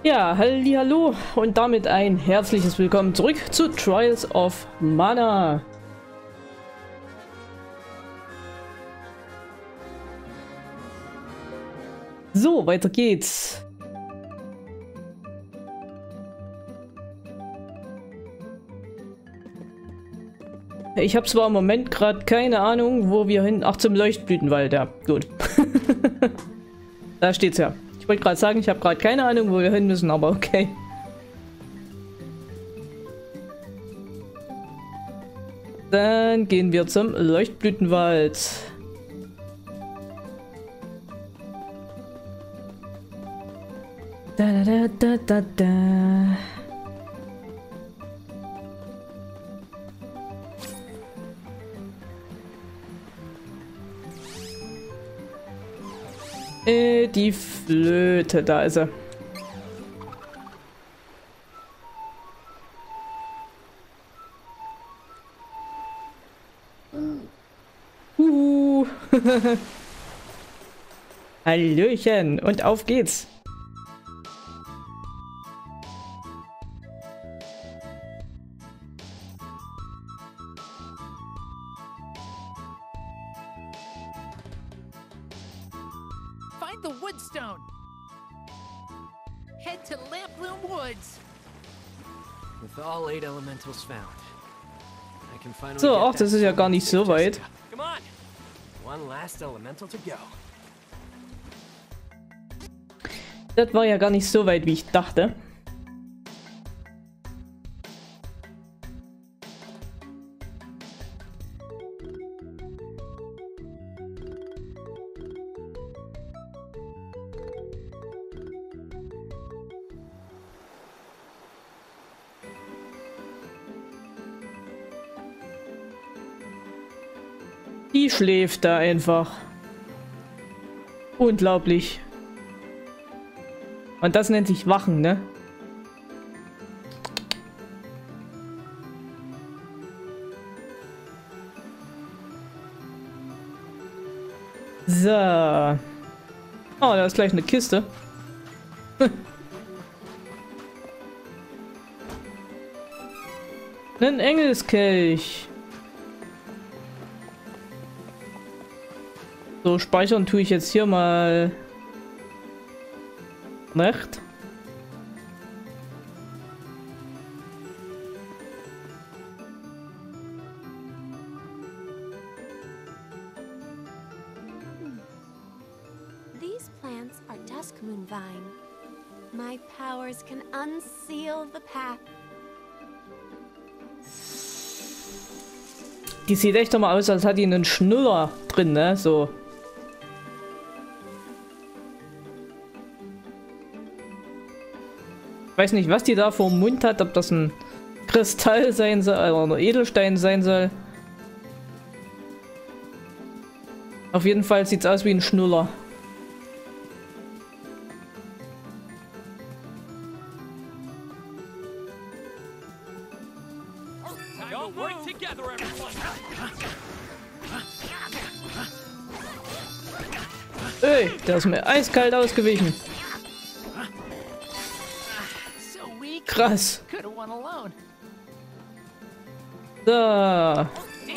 Ja, hallo und damit ein herzliches Willkommen zurück zu Trials of Mana. So, weiter geht's. Ich habe zwar im Moment gerade keine Ahnung, wo wir hin... Ach, zum Leuchtblütenwald, ja, gut. Da steht's ja. Ich wollte gerade sagen, ich habe gerade keine Ahnung, wo wir hin müssen, aber okay. Dann gehen wir zum Leuchtblütenwald. Da da da da da. Die Flöte, da ist er. Hallöchen und auf geht's. Find the Woodstone. Head to Lamploom Woods. With all 8 elementals found, I can finally So, get ach, that das ist ja stone gar nicht to so weit. Jessica. Come on. One last elemental to go. Das war ja gar nicht so weit, wie ich dachte. Die schläft da einfach. Unglaublich. Und das nennt sich Wachen, ne? So. Oh, da ist gleich eine Kiste. Ein Engelskelch. So, speichern tue ich jetzt hier mal nicht. These plants are Duskmoon Vine. My powers can unseal the path. Die sieht echt mal aus, als hat die einen Schnuller drin, ne? So. Ich weiß nicht, was die da vor dem Mund hat, ob das ein Kristall sein soll oder ein Edelstein sein soll. Auf jeden Fall sieht es aus wie ein Schnuller. Ey, der ist mir eiskalt ausgewichen. Krass. So.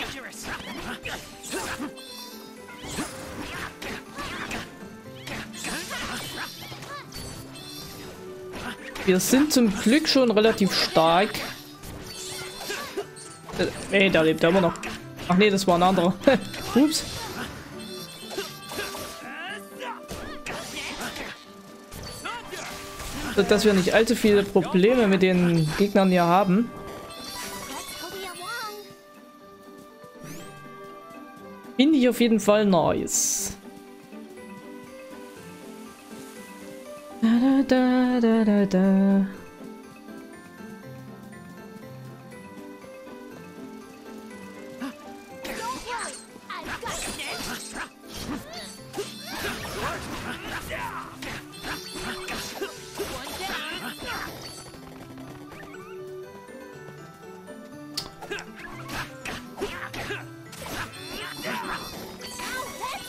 Wir sind zum Glück schon relativ stark. Ey, da lebt er immer noch. Ach nee, das war ein anderer. Ups. So, dass wir nicht allzu viele Probleme mit den Gegnern hier haben. Finde ich auf jeden Fall nice. Da, da, da, da, da.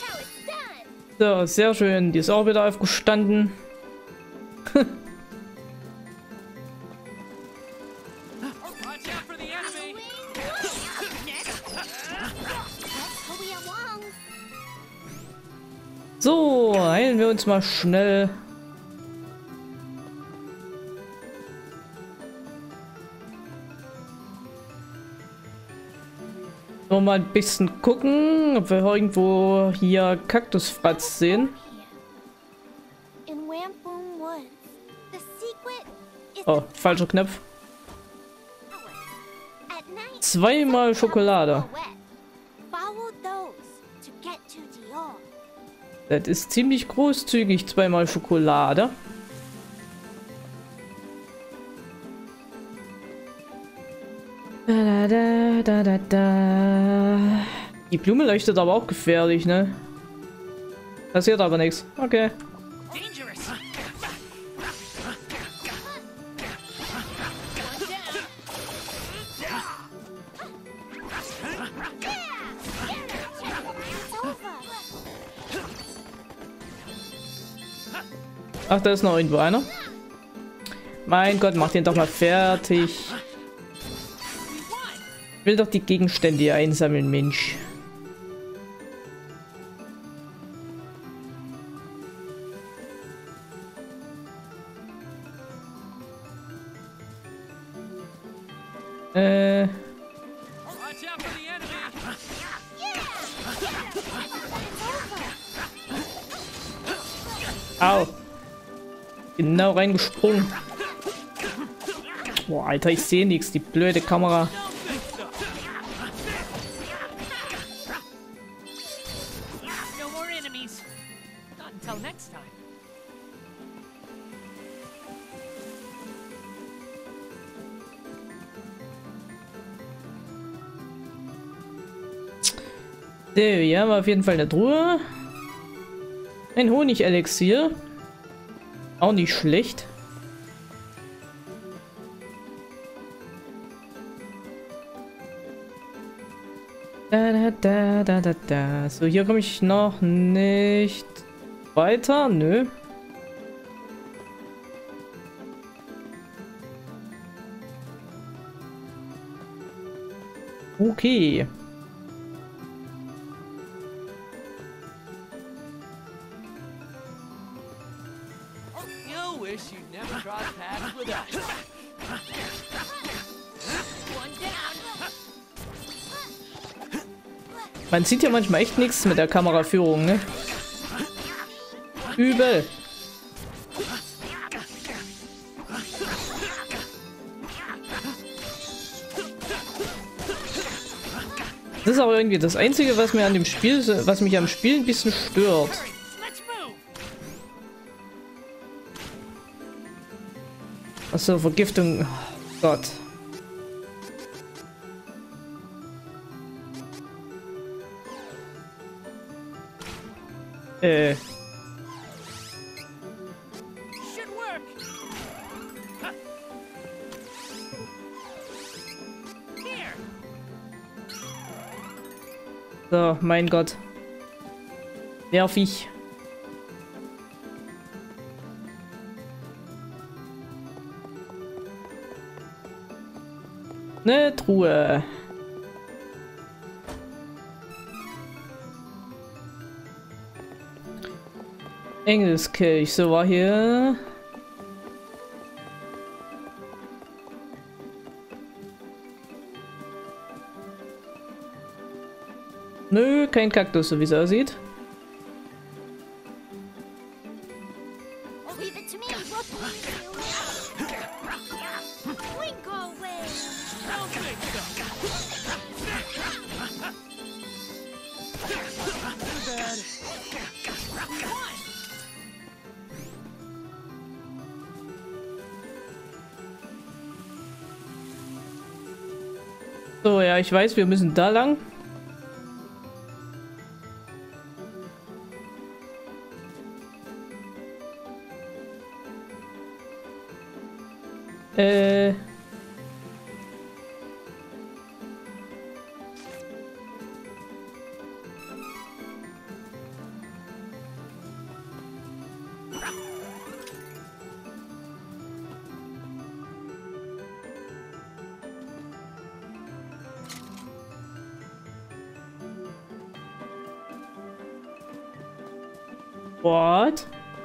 So, sehr schön. Die ist auch wieder aufgestanden. So, heilen wir uns mal schnell. Nur mal ein bisschen gucken, ob wir irgendwo hier Kaktusfratz sehen. In Wampoon Woods. The secret is Oh, falscher Knopf. at night. Zweimal Schokolade. Follow those to get to Dior. Das ist ziemlich großzügig, zweimal Schokolade. Da, da, da, da, da. Die Blume leuchtet aber auch gefährlich, ne? Passiert aber nichts. Okay. Dangerous. Ach, da ist noch irgendwo einer. Mein Gott, mach den doch mal fertig. Ich will doch die Gegenstände hier einsammeln, Mensch. Watch out for the enemy. Au. Genau reingesprungen. Boah, Alter, ich sehe nichts. Die blöde Kamera. No more enemies. Not until next time. So, hier haben wir auf jeden Fall eine Truhe. Ein Honigelixier. Auch nicht schlecht. Da, da, da, da, da, da. So, hier komme ich noch nicht weiter. Nö. Okay. You wish you'd never crossed paths with us. One down. Man sieht ja manchmal echt nichts mit der Kameraführung, ne? Übel. Das ist auch irgendwie das Einzige, was mir an dem Spiel, was mich am Spiel ein bisschen stört. Hurry. Let's move. Achso, Vergiftung. Oh Gott. Should work. Here. So, mein Gott. Nervig. Ne Truhe. Engelskirch, so war hier. Nö, kein Kaktus, so wie es aussieht. Leave it to me. We'll do it. Twinkle away. No good stuff. Too bad. So, ja, ich weiß, wir müssen da lang. Äh. What?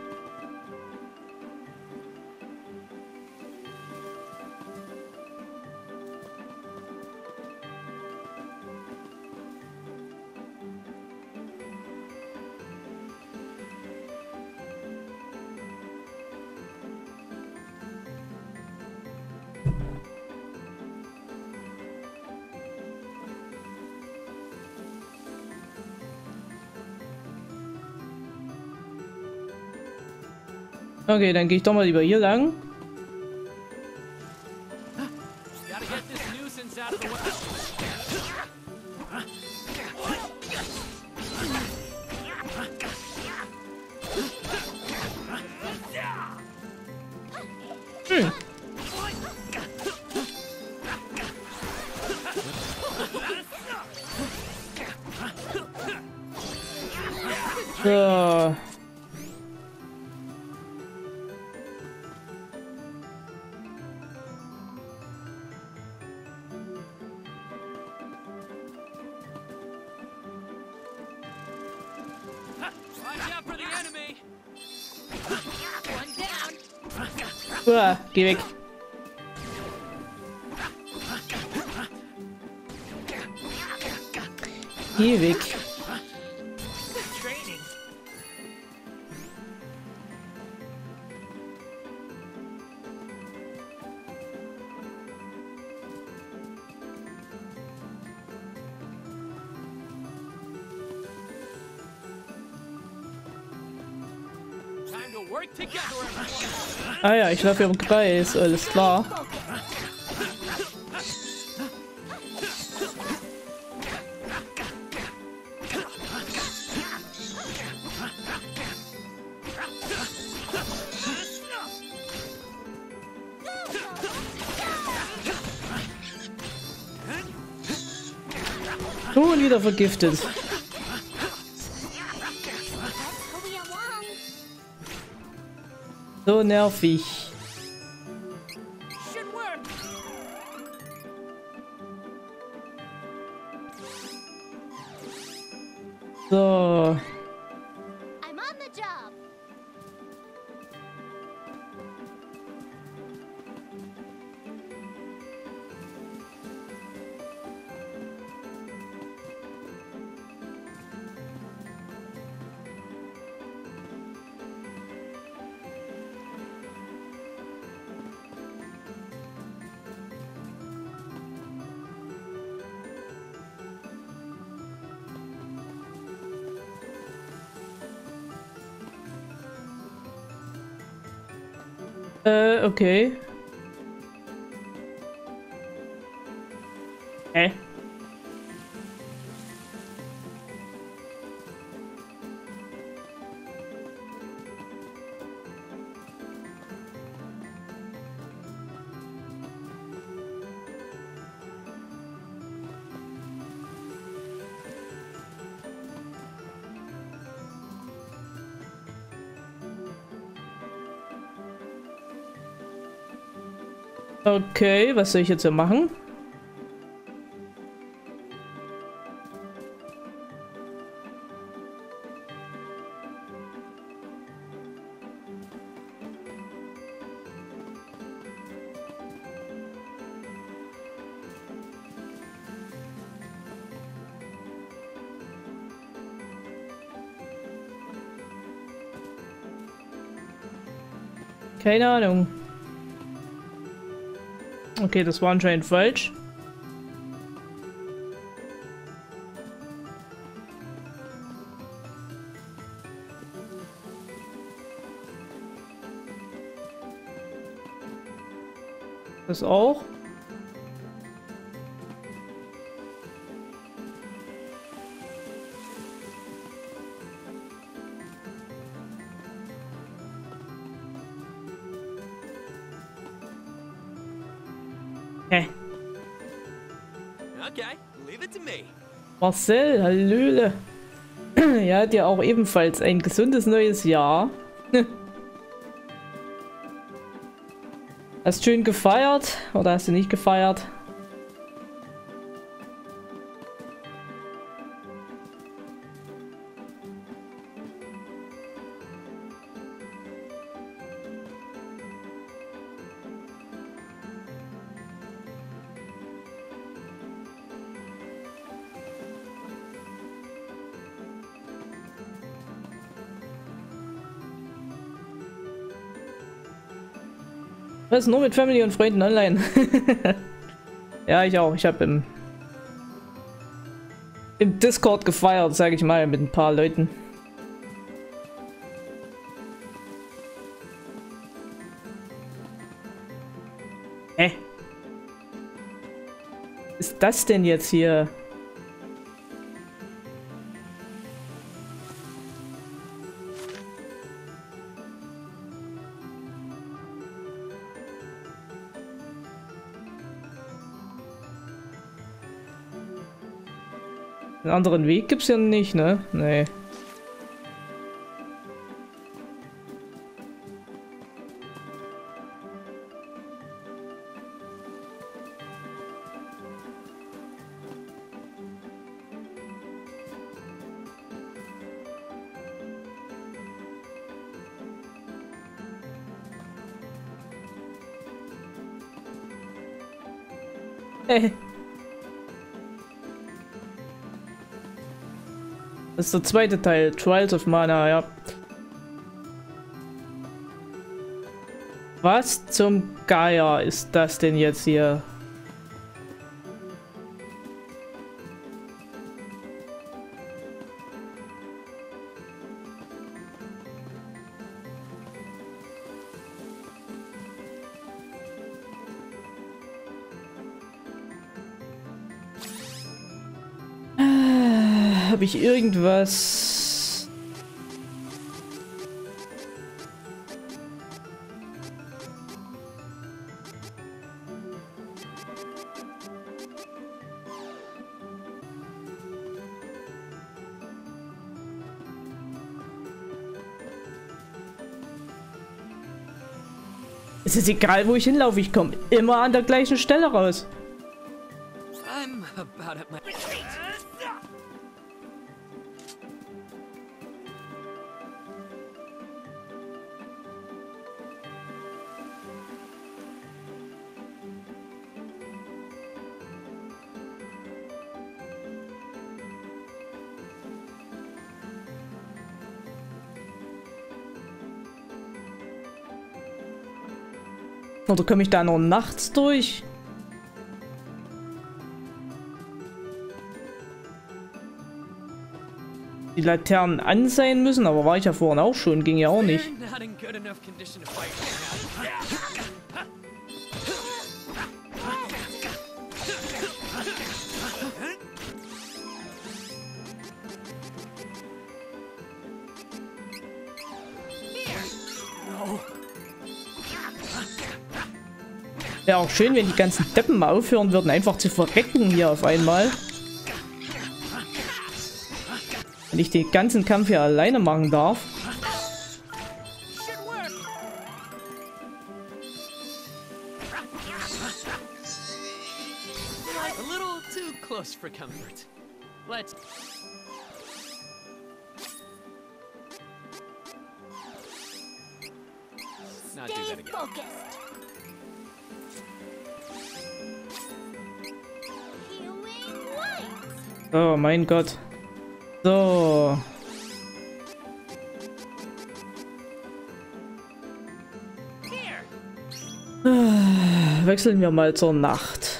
Okay, dann gehe ich doch mal lieber hier lang. Gotta get this nuisance out of the way. So. Watch out for the enemy. One down. Uah, geh weg. Geh weg. Training. Time to work together, everyone. Ah ja, ich laufe im Kreis, alles klar. Oh, wieder vergiftet. Let's hurry along. So nervig. Should work. So. I'm on the job. Okay. Hä? Okay, was soll ich jetzt hier machen? Keine Ahnung. Okay, das war anscheinend falsch. Das auch. Hä? Okay, leave it to me. Marcel, hallöle. Ja, dir auch ebenfalls ein gesundes neues Jahr. Hast schön gefeiert oder hast du nicht gefeiert? Was? Nur mit Family und Freunden online? Ja, ich auch. Ich habe im Discord gefeiert, sage ich mal, mit ein paar Leuten. Hä? Was ist das denn jetzt hier? Einen anderen Weg gibt's ja nicht, ne? Nee. Das ist der zweite Teil, Trials of Mana, ja. Was zum Geier ist das denn jetzt hier? Habe ich irgendwas? Es ist egal, wo ich hinlaufe, ich komme immer an der gleichen Stelle raus. I'm about at my... Oder komme ich da noch nachts durch? Die Laternen an sein müssen, aber war ich ja vorhin auch schon, ging ja auch nicht. They're not in good enough condition to fight Wäre auch schön, wenn die ganzen Deppen mal aufhören würden, einfach zu verrecken hier auf einmal. Wenn ich den ganzen Kampf hier alleine machen darf. a little too close for comfort. Let's... Not do that again. Focused. Healing light. Oh mein Gott. So. Wechseln wir mal zur Nacht.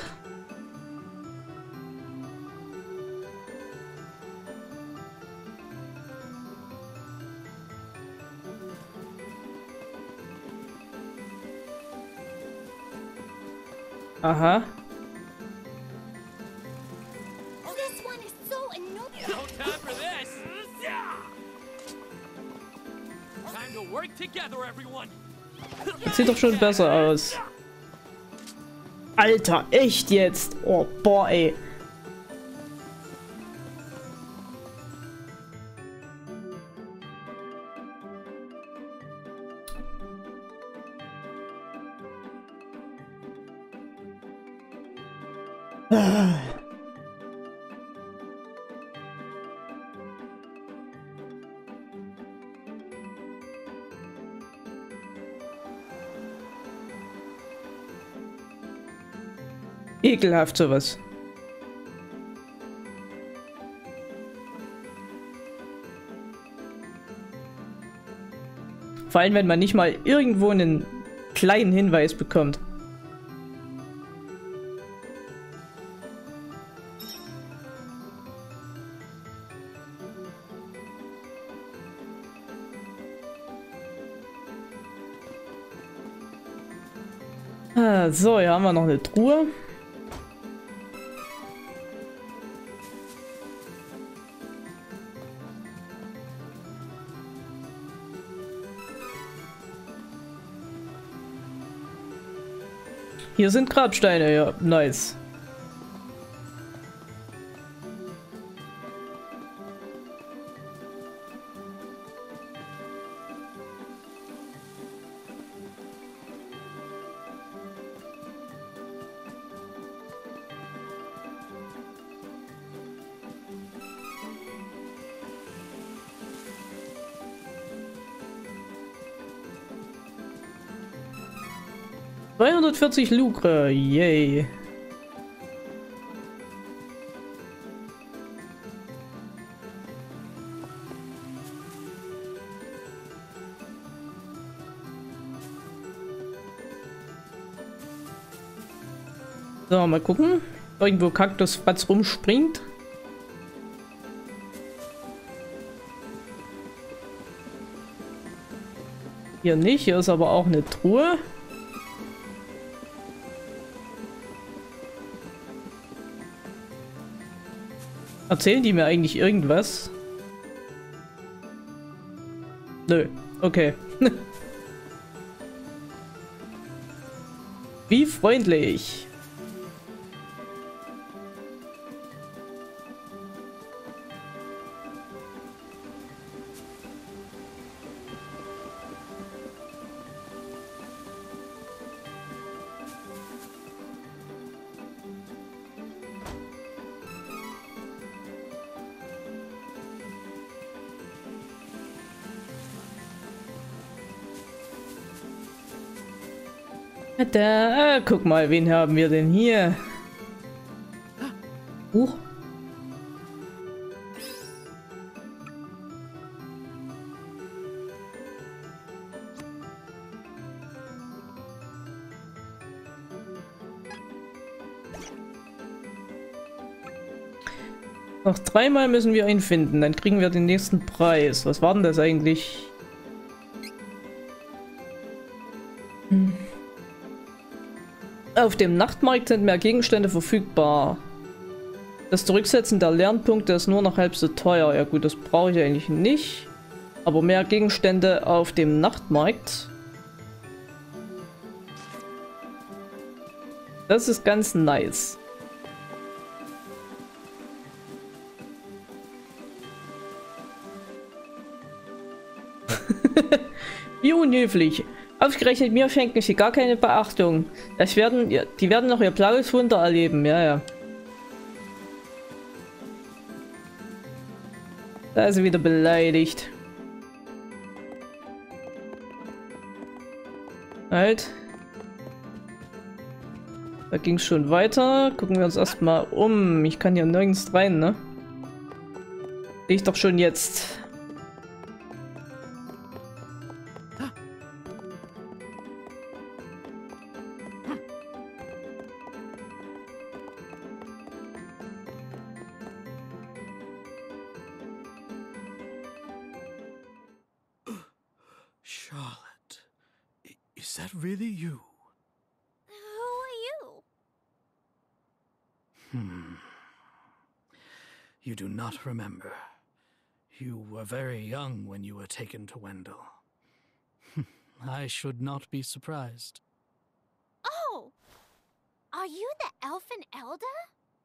Aha. This one is so annoying. No time for this. Time to work together, everyone. Das sieht doch schon besser aus. Alter, echt jetzt? Oh, boah, ey. Ekelhaft sowas. Vor allem, wenn man nicht mal irgendwo einen kleinen Hinweis bekommt. Ah, so, hier haben wir noch eine Truhe. Hier sind Grabsteine, ja, nice. $240 Lucre, yay. So, mal gucken. Irgendwo Kaktusfratz rumspringt. Hier nicht, hier ist aber auch eine Truhe. Erzählen die mir eigentlich irgendwas? Nö, okay. Wie freundlich. Da, guck mal, wen haben wir denn hier? Noch 3-mal müssen wir ihn finden, dann kriegen wir den nächsten Preis. Was war denn das eigentlich? Auf dem Nachtmarkt sind mehr Gegenstände verfügbar. Das Zurücksetzen der Lernpunkte ist nur noch halb so teuer. Ja gut, das brauche ich eigentlich nicht. Aber mehr Gegenstände auf dem Nachtmarkt. Das ist ganz nice. Wie unhöflich. Ausgerechnet mir schenken sie gar keine Beachtung. Die werden noch ihr blaues Wunder erleben, ja, ja. Da ist sie wieder beleidigt. Halt. Da ging es schon weiter. Gucken wir uns erstmal um. Ich kann hier nirgends rein, ne? Sehe ich doch schon jetzt. Charlotte, is that really you? Who are you? You do not remember. You were very young when you were taken to Wendell. I should not be surprised. Oh! Are you the Elfin Elder?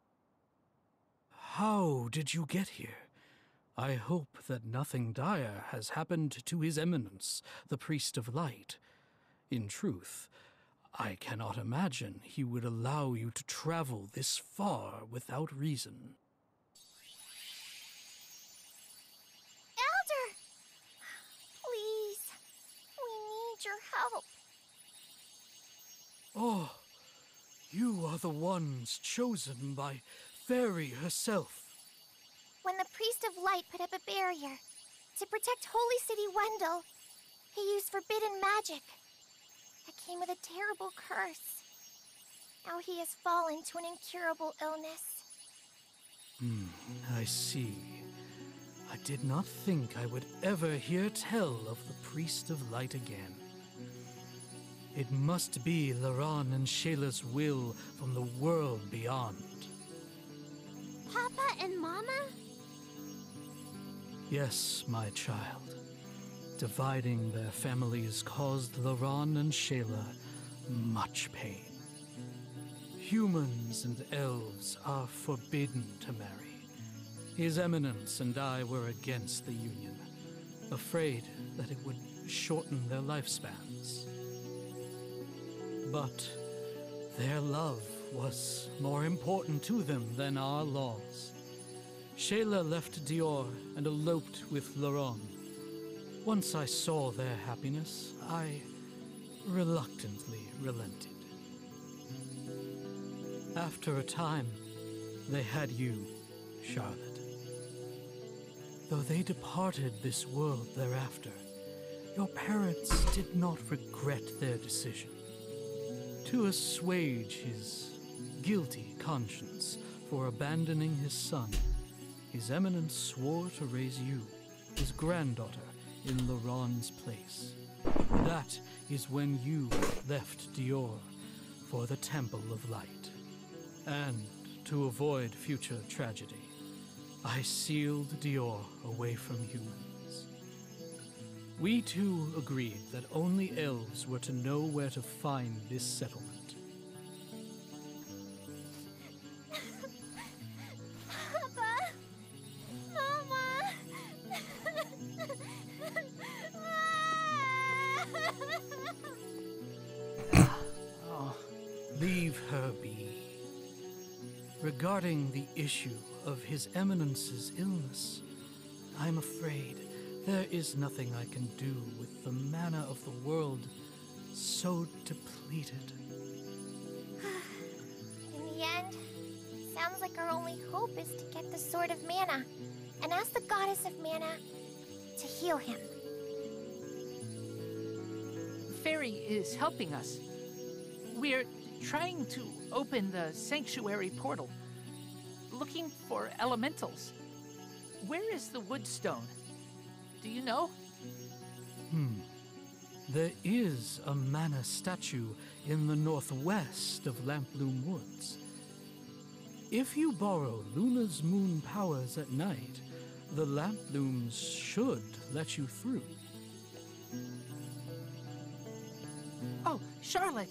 How did you get here? I hope that nothing dire has happened to His Eminence, the Priest of Light. In truth, I cannot imagine he would allow you to travel this far without reason. Elder! Please, we need your help. Oh, you are the ones chosen by Fairy herself. When the Priest of Light put up a barrier to protect Holy City Wendell, he used forbidden magic. A came with a terrible curse. Now he has fallen to an incurable illness. I see. I did not think I would ever hear tell of the Priest of Light again. It must be Laron and Shayla's will from the world beyond. Papa and Mama? Yes, my child. Dividing their families caused Laron and Shayla much pain. Humans and elves are forbidden to marry. His Eminence and I were against the union, afraid that it would shorten their lifespans. But their love was more important to them than our laws. Shayla left Dior and eloped with Laron. Once I saw their happiness, I reluctantly relented. After a time, they had you, Charlotte. Though they departed this world thereafter, your parents did not regret their decision. To assuage his guilty conscience for abandoning his son, His Eminence swore to raise you, his granddaughter, in Laron's place. That is when you left Dior for the Temple of Light. And to avoid future tragedy, I sealed Dior away from humans. We two agreed that only elves were to know where to find this settlement. Papa! Mama! Leave her be. Regarding the issue of His Eminence's illness, I'm afraid there is nothing I can do with the mana of the world so depleted. In the end, sounds like our only hope is to get the Sword of Mana and ask the Goddess of Mana to heal him. Fairy is helping us. We're trying to open the sanctuary portal, looking for elementals. Where is the Woodstone? Do you know? There is a mana statue in the northwest of Lamploom Woods. If you borrow Luna's moon powers at night, the Lamplooms should let you through. Oh, Charlotte!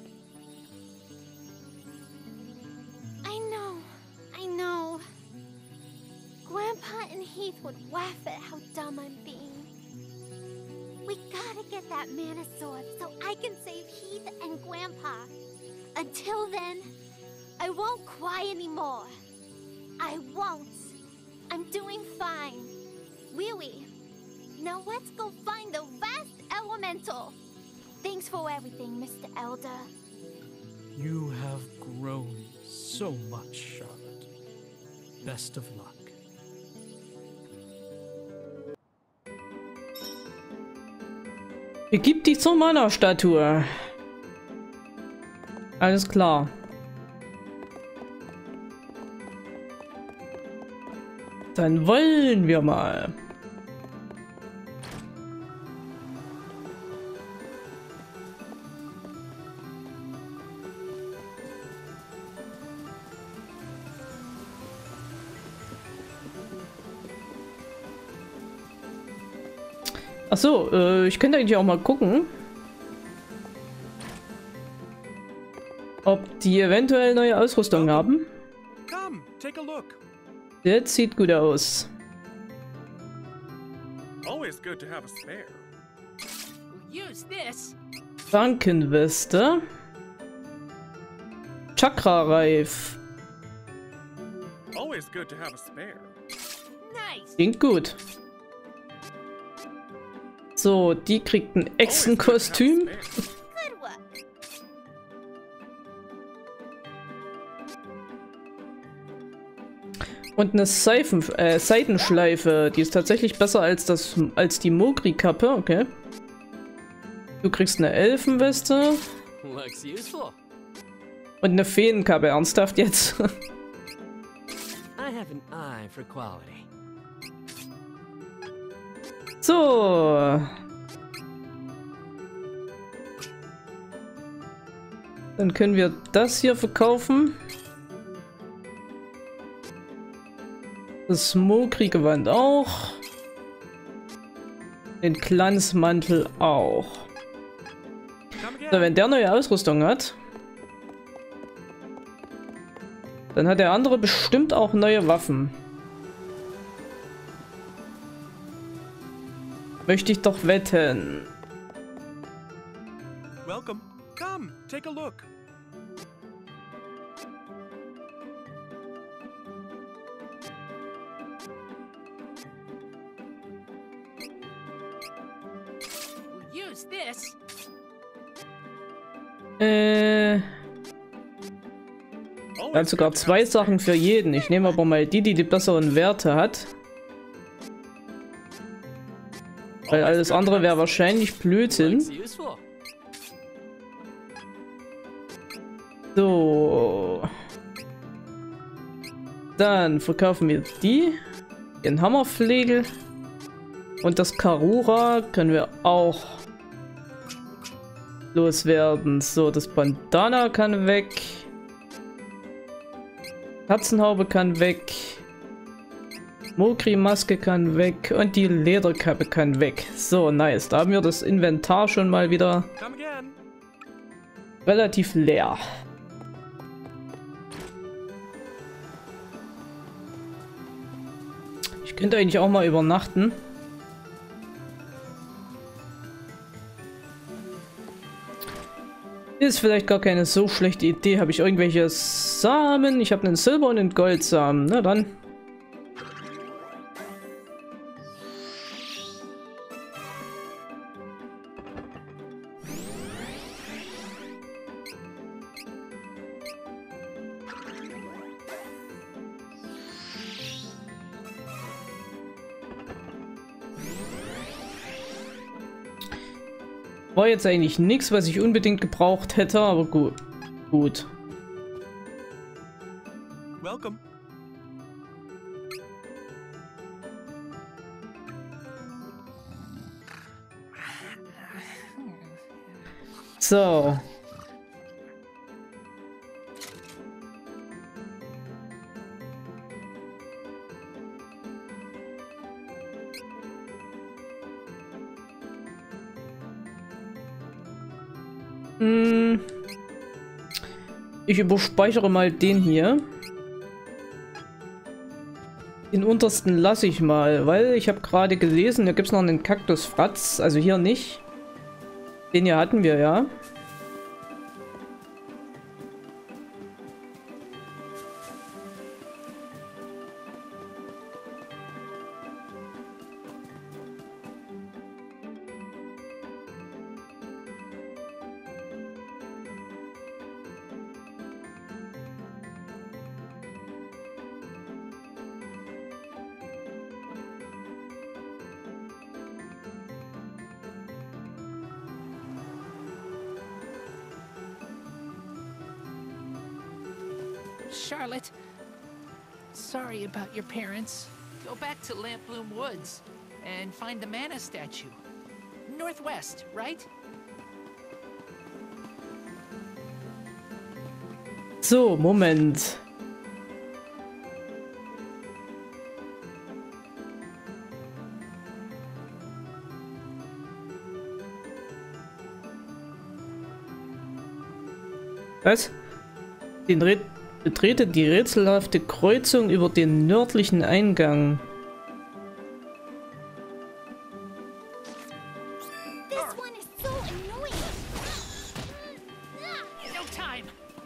I know. Grandpa and Heath would laugh at how dumb I'm being. We gotta get that mana sword so I can save Heath and Grandpa. Until then, I won't cry anymore. I won't. I'm doing fine. Really. Now let's go find the last elemental. Thanks for everything, Mr. Elder. You have grown so much, Charlotte. Best of luck. Begib dich zur Mana-Statue. Alles klar. Dann wollen wir mal. Achso, ich könnte eigentlich auch mal gucken, ob die eventuell neue Ausrüstung haben. Come, take a look. Das sieht gut aus. Always good to have a spare. We'll use this. Bankenweste. Chakra-Reif. Always good to have a spare. Nice. Klingt gut. So, die kriegt ein Echsenkostüm. Good work. Und eine Seitenschleife. Die ist tatsächlich besser als die Mogri-Kappe. Okay. Du kriegst eine Elfenweste. Looks useful. Und eine Feenkappe, ernsthaft jetzt? I have an eye for quality. So. Dann können wir das hier verkaufen. Das Smokri-Gewand auch. Den Glanzmantel auch. So, wenn der neue Ausrüstung hat, dann hat der andere bestimmt auch neue Waffen. Möchte ich doch wetten. Welcome. Come, take a look. We'll use this. Er hat sogar 2 Sachen für jeden. Ich nehme aber mal die besseren Werte hat. Weil alles andere wäre wahrscheinlich Blödsinn. Looks useful. So. Dann verkaufen wir die. Den Hammerflegel. Und das Karura können wir auch loswerden. So, das Bandana kann weg. Katzenhaube kann weg. Mokri-Maske kann weg. Und die Lederkappe kann weg. So, nice. Da haben wir das Inventar schon mal wieder Come again. relativ leer. Ich könnte eigentlich auch mal übernachten. Ist vielleicht gar keine so schlechte Idee. Habe ich irgendwelche Samen? Ich habe einen Silber- und einen Goldsamen. Na dann. War jetzt eigentlich nichts, was ich unbedingt gebraucht hätte, aber gut. Gut. Welcome. So. Ich überspeichere mal den hier. Den untersten lasse ich mal, weil ich habe gerade gelesen, da gibt es noch einen Kaktusfratz. Also hier nicht. Den hier hatten wir ja. Charlotte, sorry about your parents. Go back to Lampbloom Woods and find the mana statue. Northwest, right? So, Moment. Was? Betrete die rätselhafte Kreuzung über den nördlichen Eingang. This one is so annoying. No time.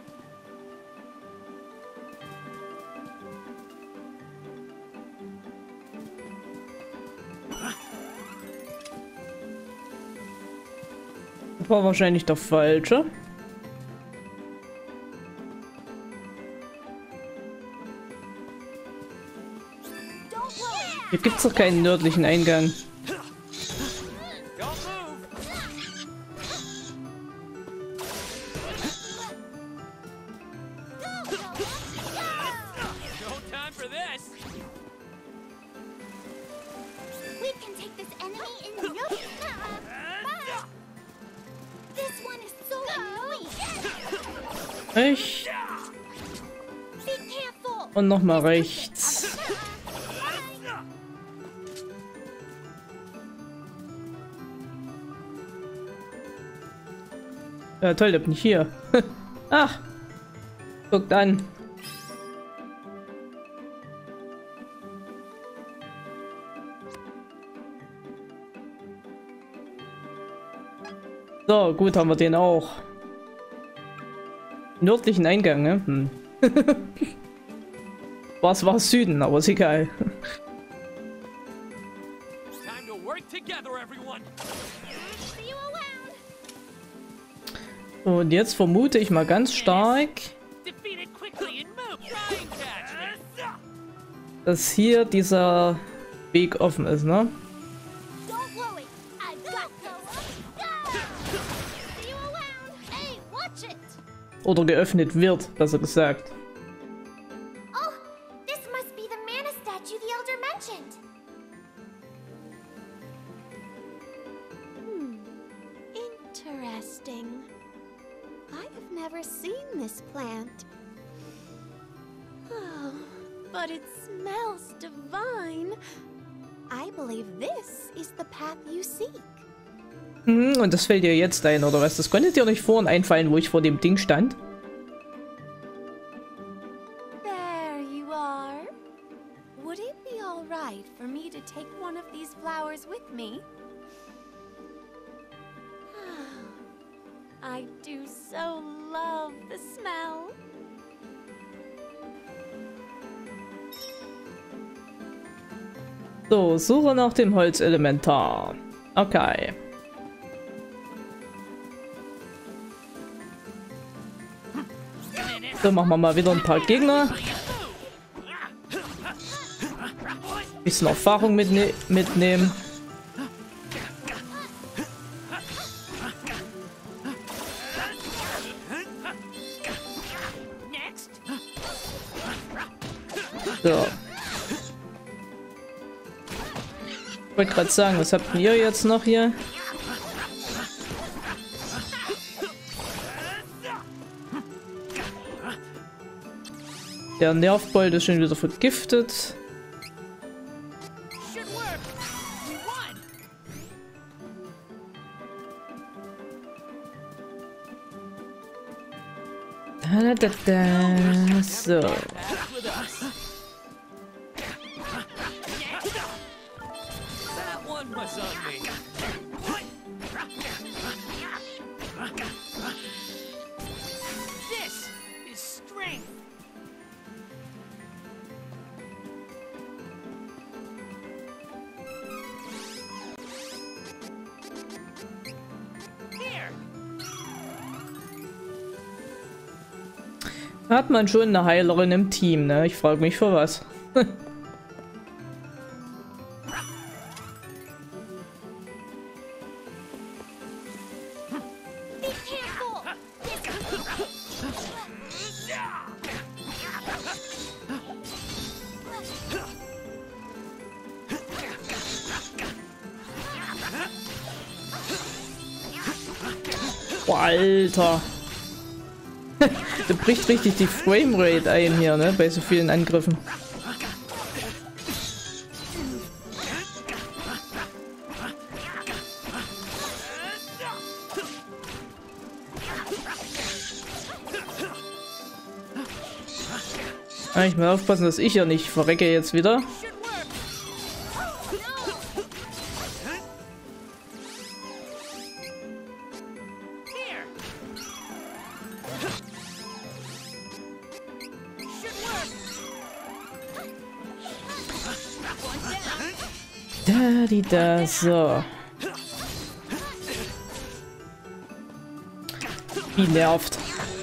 Das war wahrscheinlich der falsche. Hier gibt es doch keinen nördlichen Eingang. Don't move. Rechts. Und nochmal rechts. Ja, toll, der bin ich hier. Ach. Guckt an. So, gut, haben wir den auch. Nördlichen Eingang, ne? Hm. Was war Süden, aber ist egal. Time to work together, everyone. Und jetzt vermute ich mal ganz stark, Defeat it quickly and move. Try and catch it. dass hier dieser Weg offen ist, ne? Don't worry, I've got this. See you around. Hey, watch it. Oder geöffnet wird, besser gesagt. Oh, this must be the mana statue the Elder mentioned. Interesting. I have never seen this plant. Oh, but it smells divine. I believe this is the path you seek. Und das fällt dir jetzt ein, oder was? Das konnte dir nicht vorhin einfallen, wo ich vor dem Ding stand? There you are. Would it be all right for me to take one of these flowers with me? I do so love the smell. So, Suche nach dem Holzelementar. Okay. So, machen wir mal wieder ein paar Gegner. Bisschen Erfahrung mitnehmen. Next. So. Ich wollte gerade sagen, was habt ihr jetzt noch hier? Der Nervbold ist schon wieder vergiftet. Should work. We won. Da, da, da. So. That one was on me. This is strength. Here. Hat man schon eine Heilerin im Team, ne? Ich frage mich für was. Be careful. Boah, Alter. Da bricht richtig die Framerate ein hier, ne? Bei so vielen Angriffen. Ah, ich muss aufpassen, dass ich ja nicht verrecke jetzt wieder. Should work. Here. Should work. One down. Da, die da, so. Wie nervt.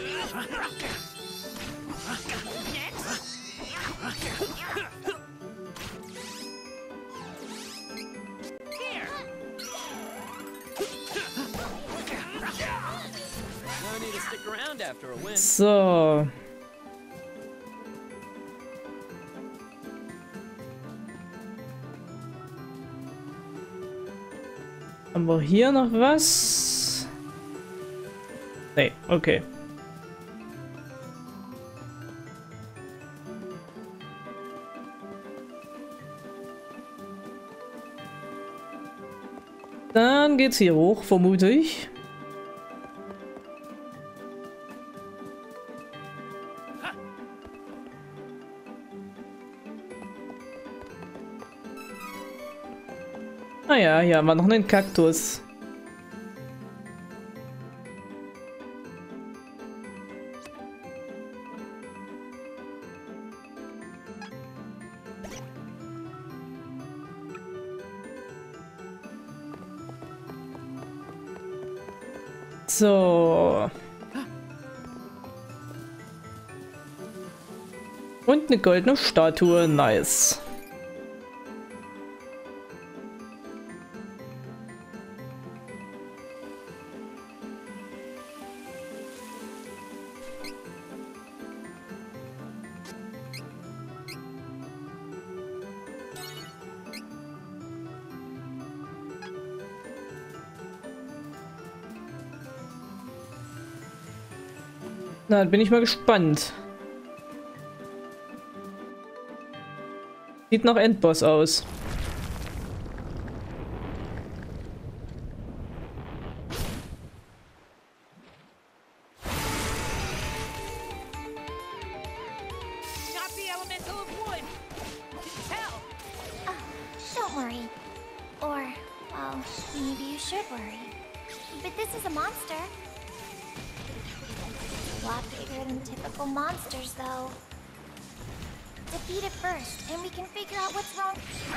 Here. No need to stick around after a win. So. Haben wir hier noch was? Nee, okay. dann geht's hier hoch, vermute ich. Naja, hier haben wir noch einen Kaktus. So. Und eine goldene Statue, nice. Na, dann bin ich mal gespannt. Sieht nach Endboss aus. Not the elemental of wood. Tell. Don't worry. Or, well, maybe you should worry. But this is a monster. A lot bigger than typical monsters, though. Defeat it first, and we can figure out what's wrong.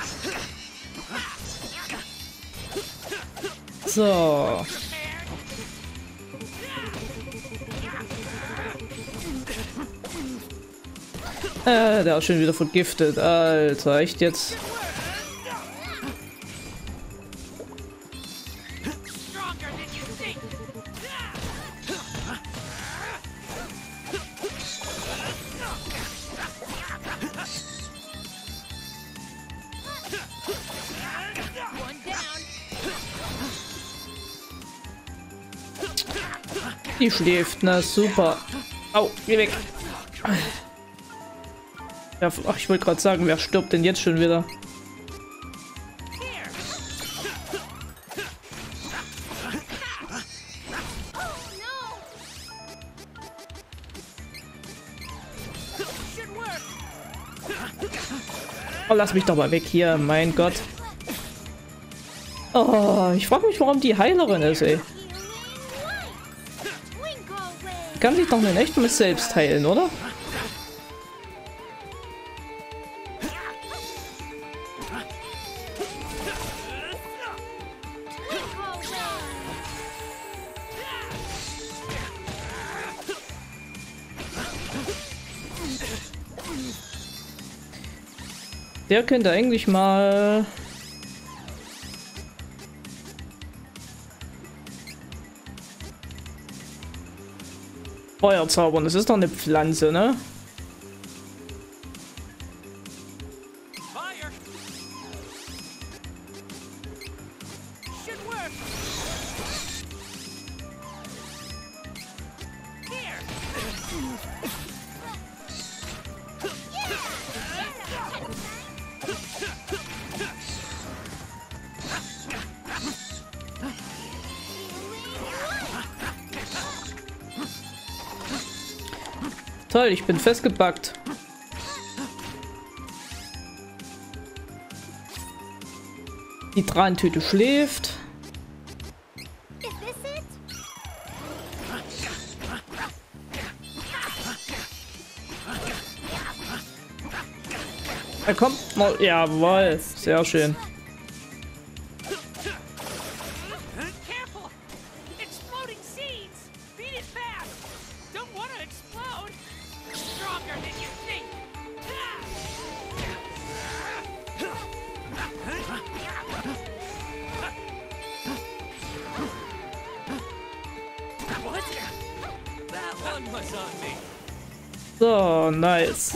So. Der ist schon wieder vergiftet. Alter, echt jetzt? Stronger than you think. One down. Die schläft, na super. Au, geh weg. Ja, ach, ich wollte gerade sagen, wer stirbt denn jetzt schon wieder? Here. Should work. Oh, lass mich doch mal weg hier, mein Gott. Oh, ich frage mich, warum die Heilerin ist, ey. Twinkle away. Die kann sich doch nicht echt mit selbst heilen, oder? Twinkle away. Der könnte eigentlich mal... Feuer zaubern, das ist doch eine Pflanze, ne? Fire! Should work. Here. Toll, ich bin festgepackt. Die Trantüte schläft. Is this it? Er kommt mal. Jawohl, sehr schön. Careful! Exploding seeds! Beat it fast! Don't want to explode! Stronger than you think! What? That one was on me. So, nice.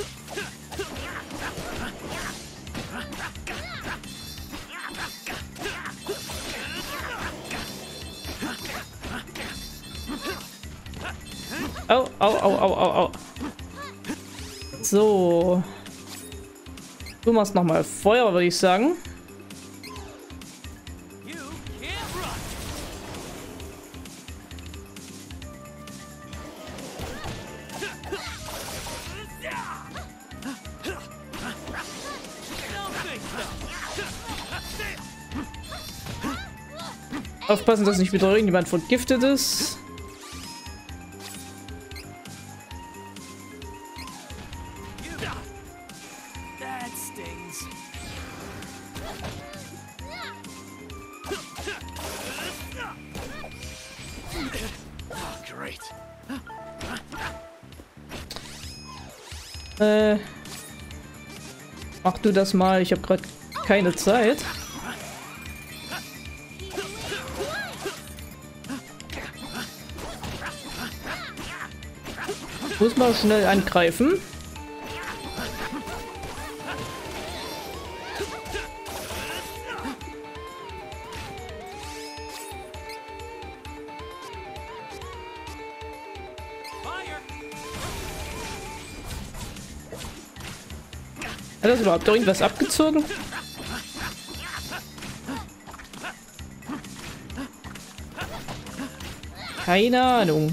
Au, au, au, au, au, au. So. Du machst nochmal Feuer, würde ich sagen. You can't run. Aufpassen, dass nicht wieder irgendjemand vergiftet ist. That stings. Oh, great. Mach du das mal, ich habe gerade keine Zeit. Muss mal schnell angreifen. Hat das überhaupt irgendwas abgezogen? Keine Ahnung.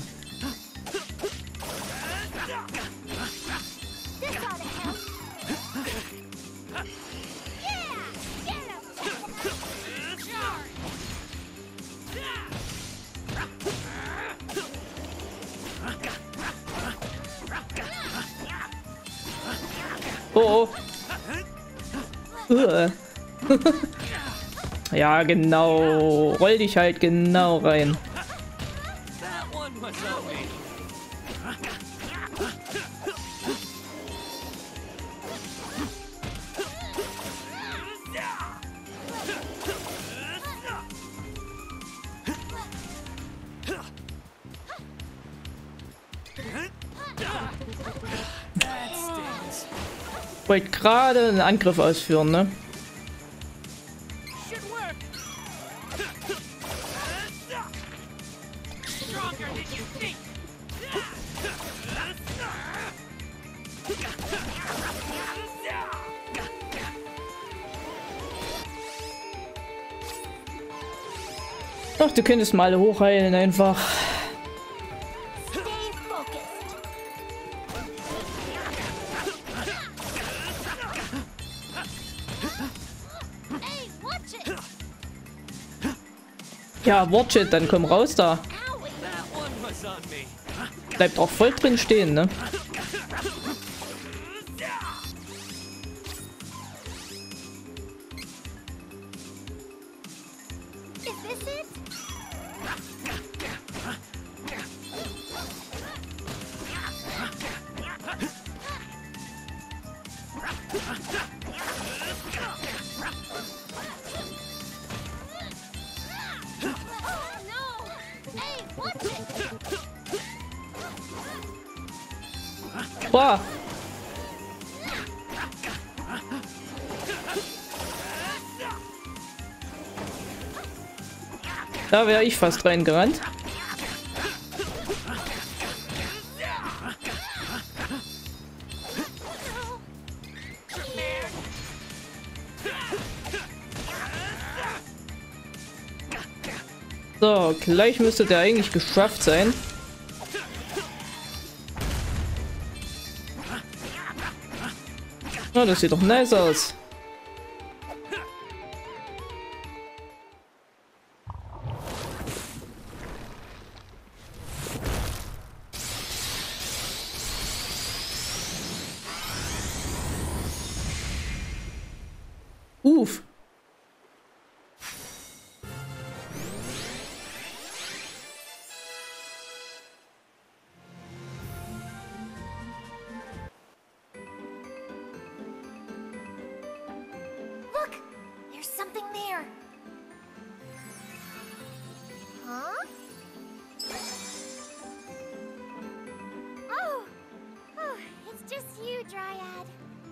Oh, oh. Ja, genau. Roll dich halt genau rein. That one was on me. That stings. Ich wollte gerade einen Angriff ausführen, ne? Should work. Stronger than you think. Ach, du könntest mal alle hochheilen einfach. Stay focused. Hey, watch it. Ja, watch it, dann komm raus da. Owie. That one was on me. Bleibt auch voll drin stehen, ne? Is this it? Oh no! Hey, watch it! Boah. Da wäre ich fast reingerannt. So, gleich müsste der eigentlich geschafft sein. Oh, das sieht doch nice aus. Uff. Look! There's something there. Huh? Oh! Oh, it's just you, Dryad.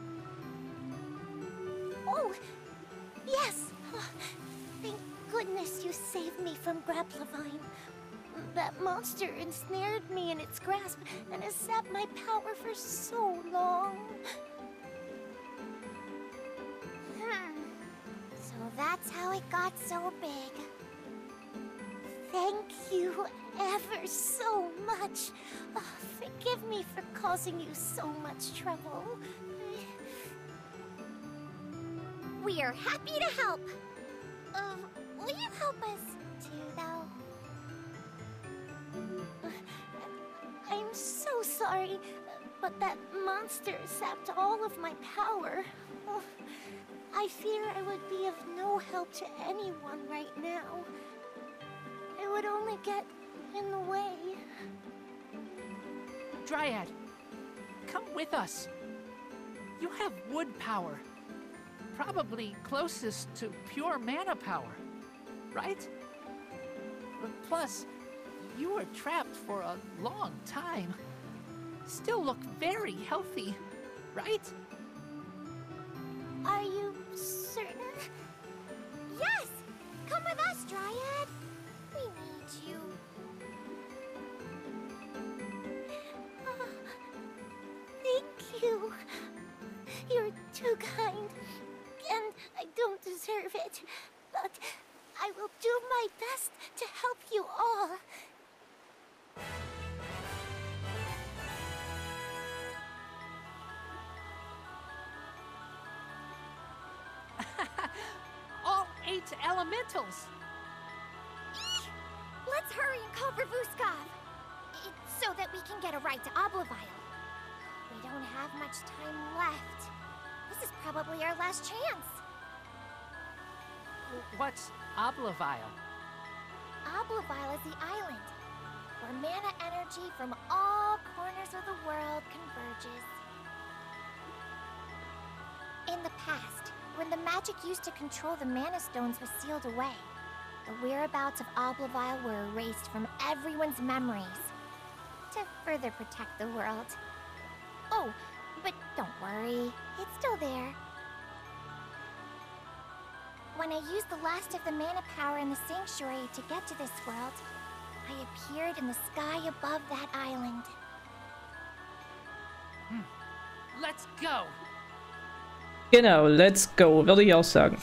Oh! Yes! Oh, thank goodness you saved me from Grapplevine. That monster ensnared me in its grasp and has sapped my power for so long. So that's how it got so big. Thank you ever so much. Oh, forgive me for causing you so much trouble. We are happy to help. Will you help us to, though. I'm so sorry, but that monster sapped all of my power. I fear I would be of no help to anyone right now. It would only get in the way. Dryad, come with us. You have wood power. Probably closest to pure mana power, right? Plus, you were trapped for a long time. Still look very healthy, right? Are you certain? Yes! Come with us, Dryad! We need you. Thank you. You're too kind. And I don't deserve it. But I will do my best to help you all. All 8 elementals! Let's hurry and call for Vuskov. So that we can get a ride to Oblivion. We don't have much time left. This is probably our last chance. What's Oblivion? Oblivion is the island, where mana energy from all corners of the world converges. In the past, when the magic used to control the mana stones was sealed away, the whereabouts of Oblivion were erased from everyone's memories to further protect the world. Oh, but don't worry, it's still there. When I used the last of the mana power in the sanctuary to get to this world, I appeared in the sky above that island. Let's go! Genau, let's go, würde ich auch sagen.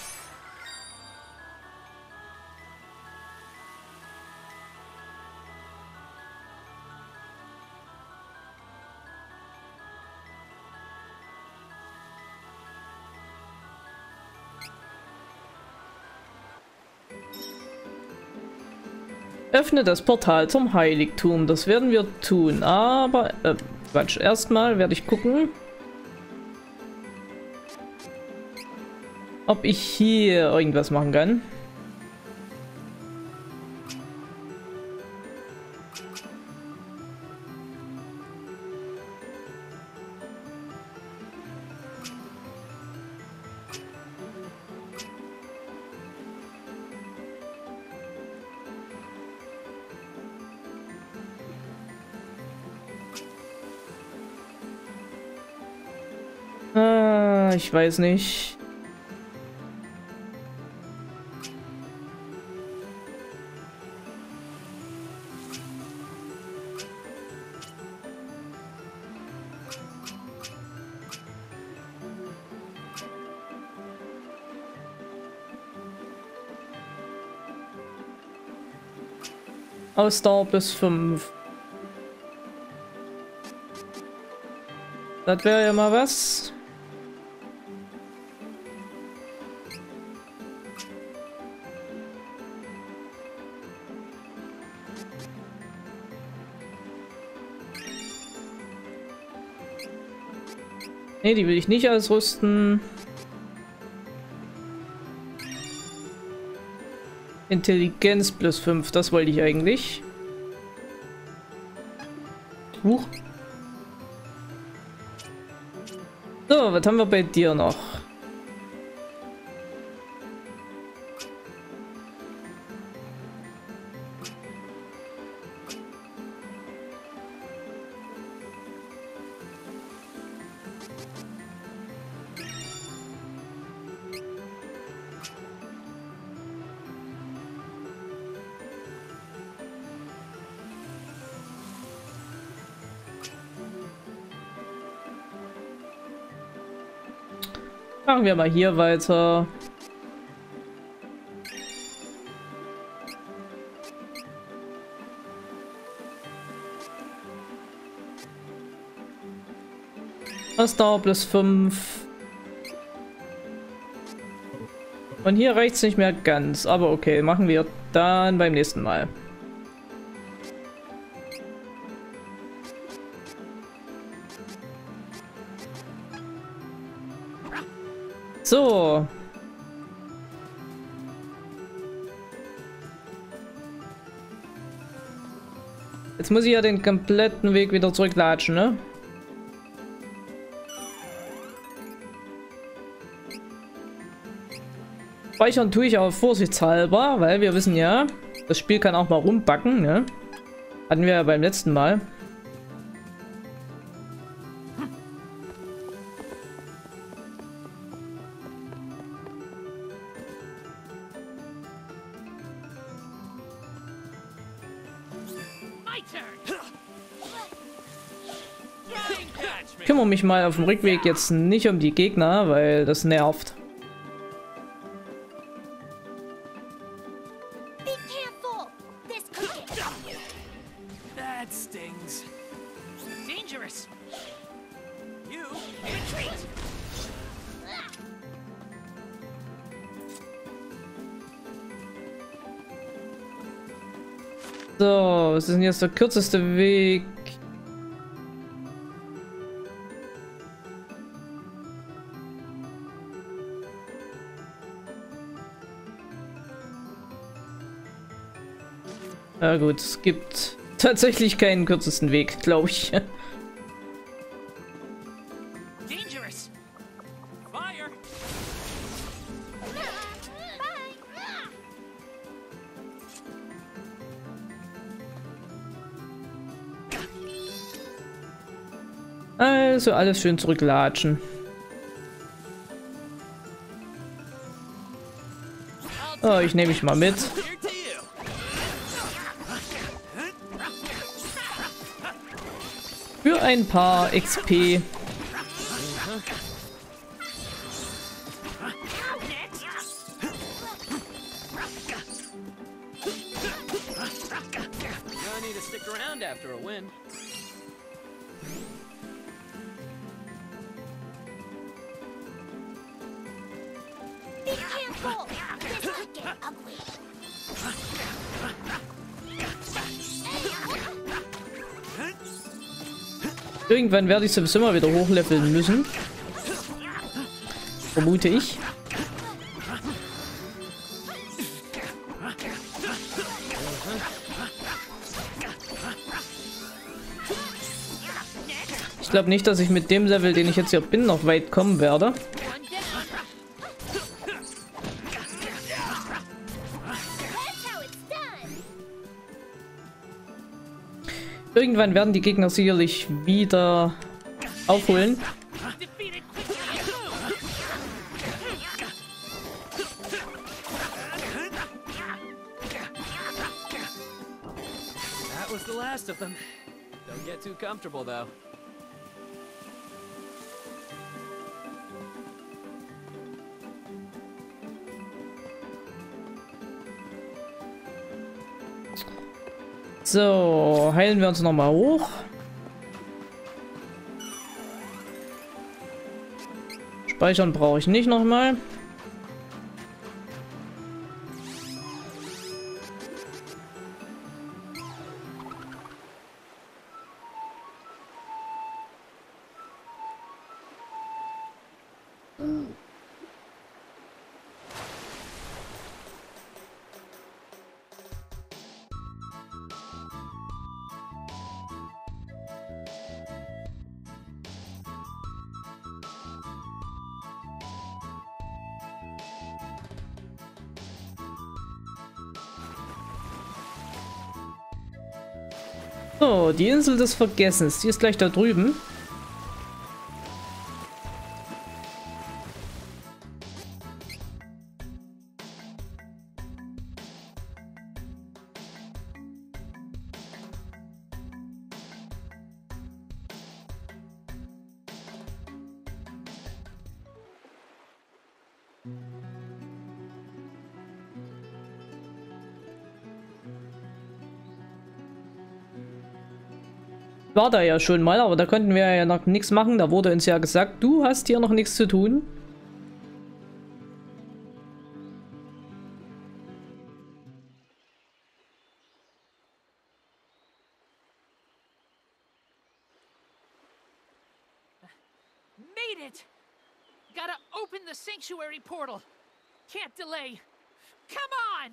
Öffne das Portal zum Heiligtum. Das werden wir tun. Aber, Quatsch. Erstmal werde ich gucken, ob ich hier irgendwas machen kann. Ich weiß nicht. Ausdauer bis 5. Das wäre ja mal was. Ne, die will ich nicht ausrüsten. Intelligenz plus 5, das wollte ich eigentlich. Huch. So, was haben wir bei dir noch? Machen wir mal hier weiter. Ausdauer plus 5. Und hier reicht es nicht mehr ganz. Aber okay, machen wir dann beim nächsten Mal. So. Jetzt muss ich ja den kompletten Weg wieder zurücklatschen, ne? Speichern tue ich auch vorsichtshalber, weil wir wissen ja, das Spiel kann auch mal rumbacken, ne? Hatten wir ja beim letzten Mal. Ich kümmere mich mal auf dem Rückweg jetzt nicht um die Gegner, weil das nervt. Be careful! This could get That stings. Dangerous. You retreat. So, was ist denn jetzt der kürzeste Weg? Ja gut, es gibt tatsächlich keinen kürzesten Weg, glaube ich. Dangerous. Fire. Also alles schön zurücklatschen. Oh, ich nehme mich mal mit. Für ein paar XP. No need to stick around after a win. Be careful! This could get ugly. Irgendwann werde ich sowieso mal wieder hochleveln müssen. Vermute ich. Ich glaube nicht, dass ich mit dem Level, den ich jetzt hier bin, noch weit kommen werde. That's how it's done. Irgendwann werden die Gegner sicherlich wieder aufholen. Defeated quickly. That was the last of them. Don't get too comfortable, though. So, heilen wir uns nochmal hoch. Speichern brauche ich nicht nochmal. So, die Insel des Vergessens, die ist gleich da drüben. War da ja schon mal, aber da konnten wir ja noch nichts machen. Da wurde uns ja gesagt, du hast hier noch nichts zu tun. made it! Gotta open the sanctuary portal. Can't delay. Come on!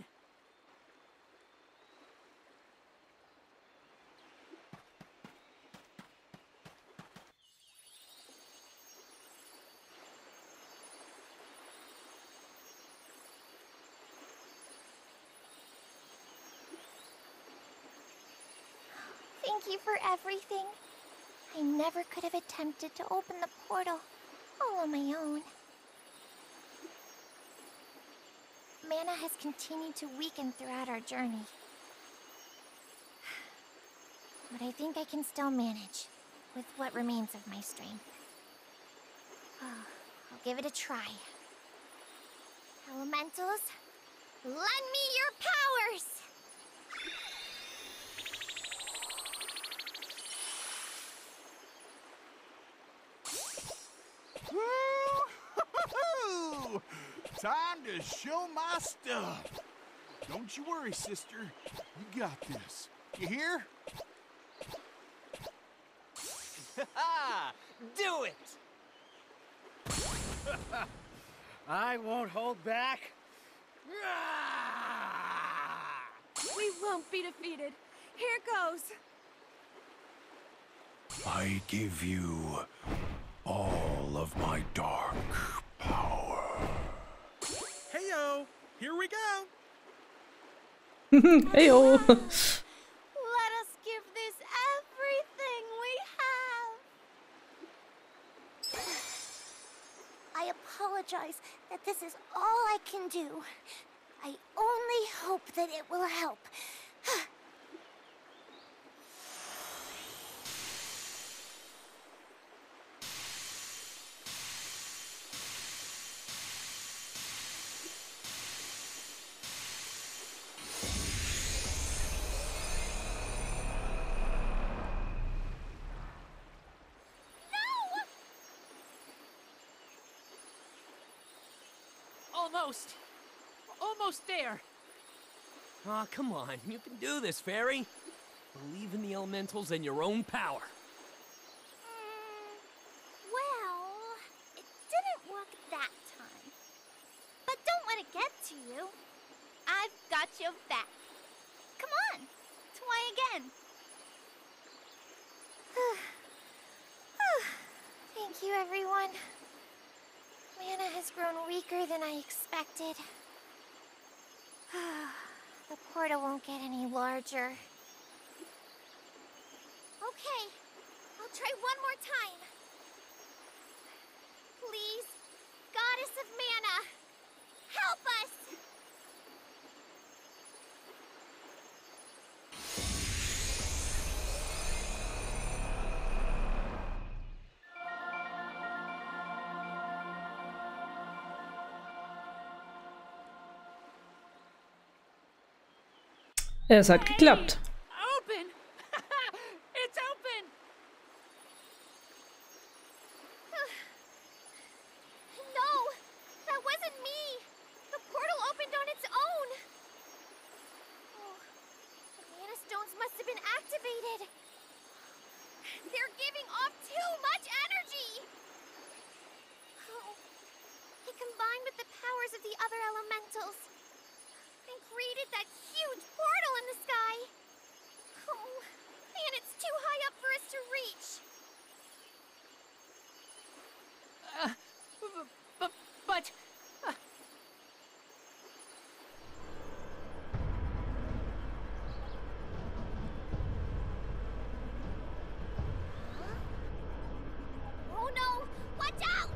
Thank you for everything. I never could have attempted to open the portal all on my own. Mana has continued to weaken throughout our journey. But I think I can still manage with what remains of my strength. I'll give it a try. Elementals, lend me your powers! Woo-hoo-hoo! Time to show my stuff. Don't you worry, sister. You got this. You hear? Do it! I won't hold back. We won't be defeated. Here goes. I give you all of my dark power. Heyo, here we go. Heyo. Let us give this everything we have. I apologize that this is all I can do. I only hope that it will help. Almost there. Aw, come on. You can do this, Fairy. Believe in the elementals and your own power. Well, it didn't work that time. But don't let it get to you. I've got your back. Come on, try again. Thank you, everyone. Mana has grown weaker than I expected. The portal won't get any larger. Okay, I'll try one more time. Please, Goddess of Mana, help us! Es hat geklappt. Open! It's open! No, that wasn't me. The portal opened on its own. Oh, the Mana Stones must have been activated. They're giving off too much energy. Oh, it combined with the powers of the other elementals and created that huge portal in the sky. Oh, and it's too high up for us to reach. But Oh no! Watch out!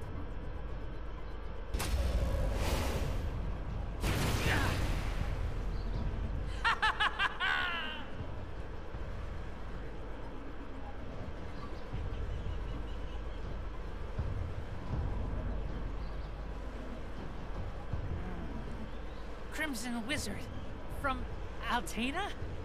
Crimson Wizard from Altena?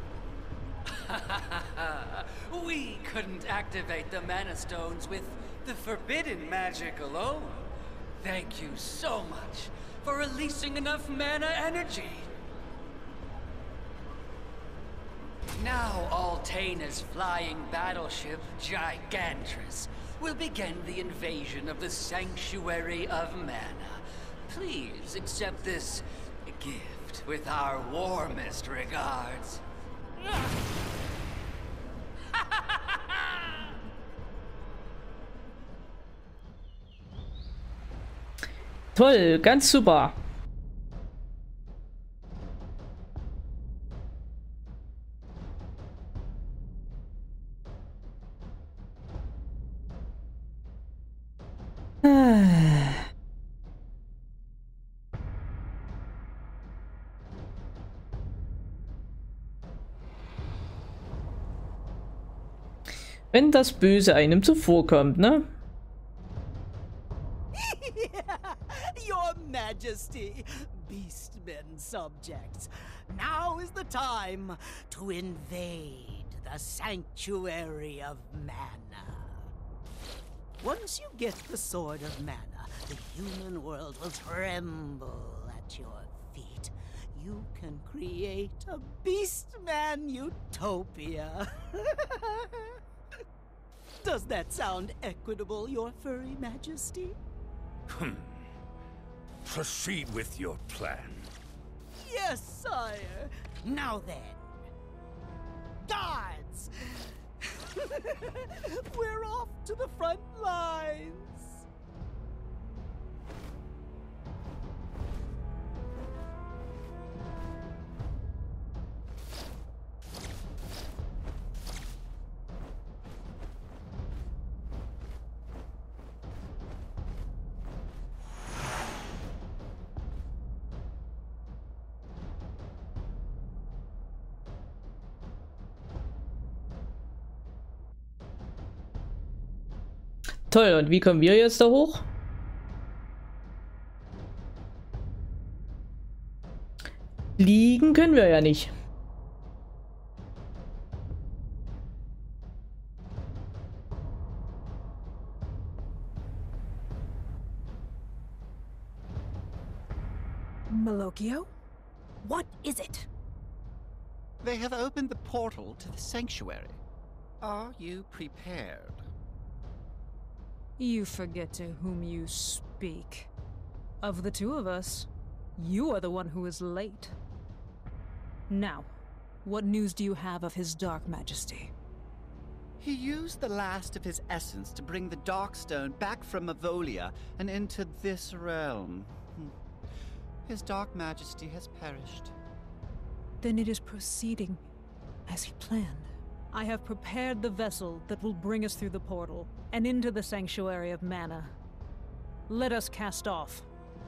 We couldn't activate the Mana Stones with the forbidden magic alone. Thank you so much for releasing enough mana energy. Now Altena's flying battleship, Gigantris, will begin the invasion of the Sanctuary of Mana. Please accept this gift with our warmest regards. Toll, ganz super. Wenn das Böse einem zuvorkommt, ne? Your Majesty, Beastmen subjects, now is the time to invade the Sanctuary of Mana. Once you get the Sword of Mana, the human world will tremble at your feet. You can create a Beastman utopia. Does that sound equitable, your furry majesty? Proceed with your plan. Yes, sire. Now then. Guards! We're off to the front lines. Toll, und wie kommen wir jetzt da hoch? Fliegen können wir ja nicht. Malokio? What is it? They have opened the portal to the sanctuary. Are you prepared? You forget to whom you speak. Of the two of us, you are the one who is late. Now, what news do you have of his Dark Majesty? He used the last of his essence to bring the Darkstone back from Mavolia and into this realm. His Dark Majesty has perished. Then it is proceeding as he planned. I have prepared the vessel that will bring us through the portal and into the Sanctuary of Mana. Let us cast off.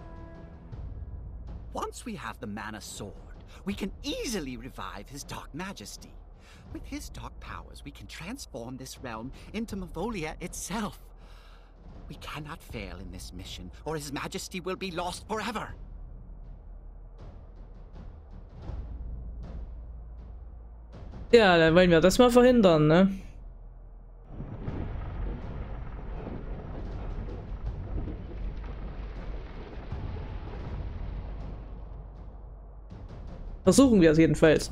Once we have the Mana Sword, we can easily revive his Dark Majesty. With his dark powers, we can transform this realm into Mavolia itself. We cannot fail in this mission, or his Majesty will be lost forever. Ja, dann wollen wir das mal verhindern, ne? Versuchen wir es jedenfalls.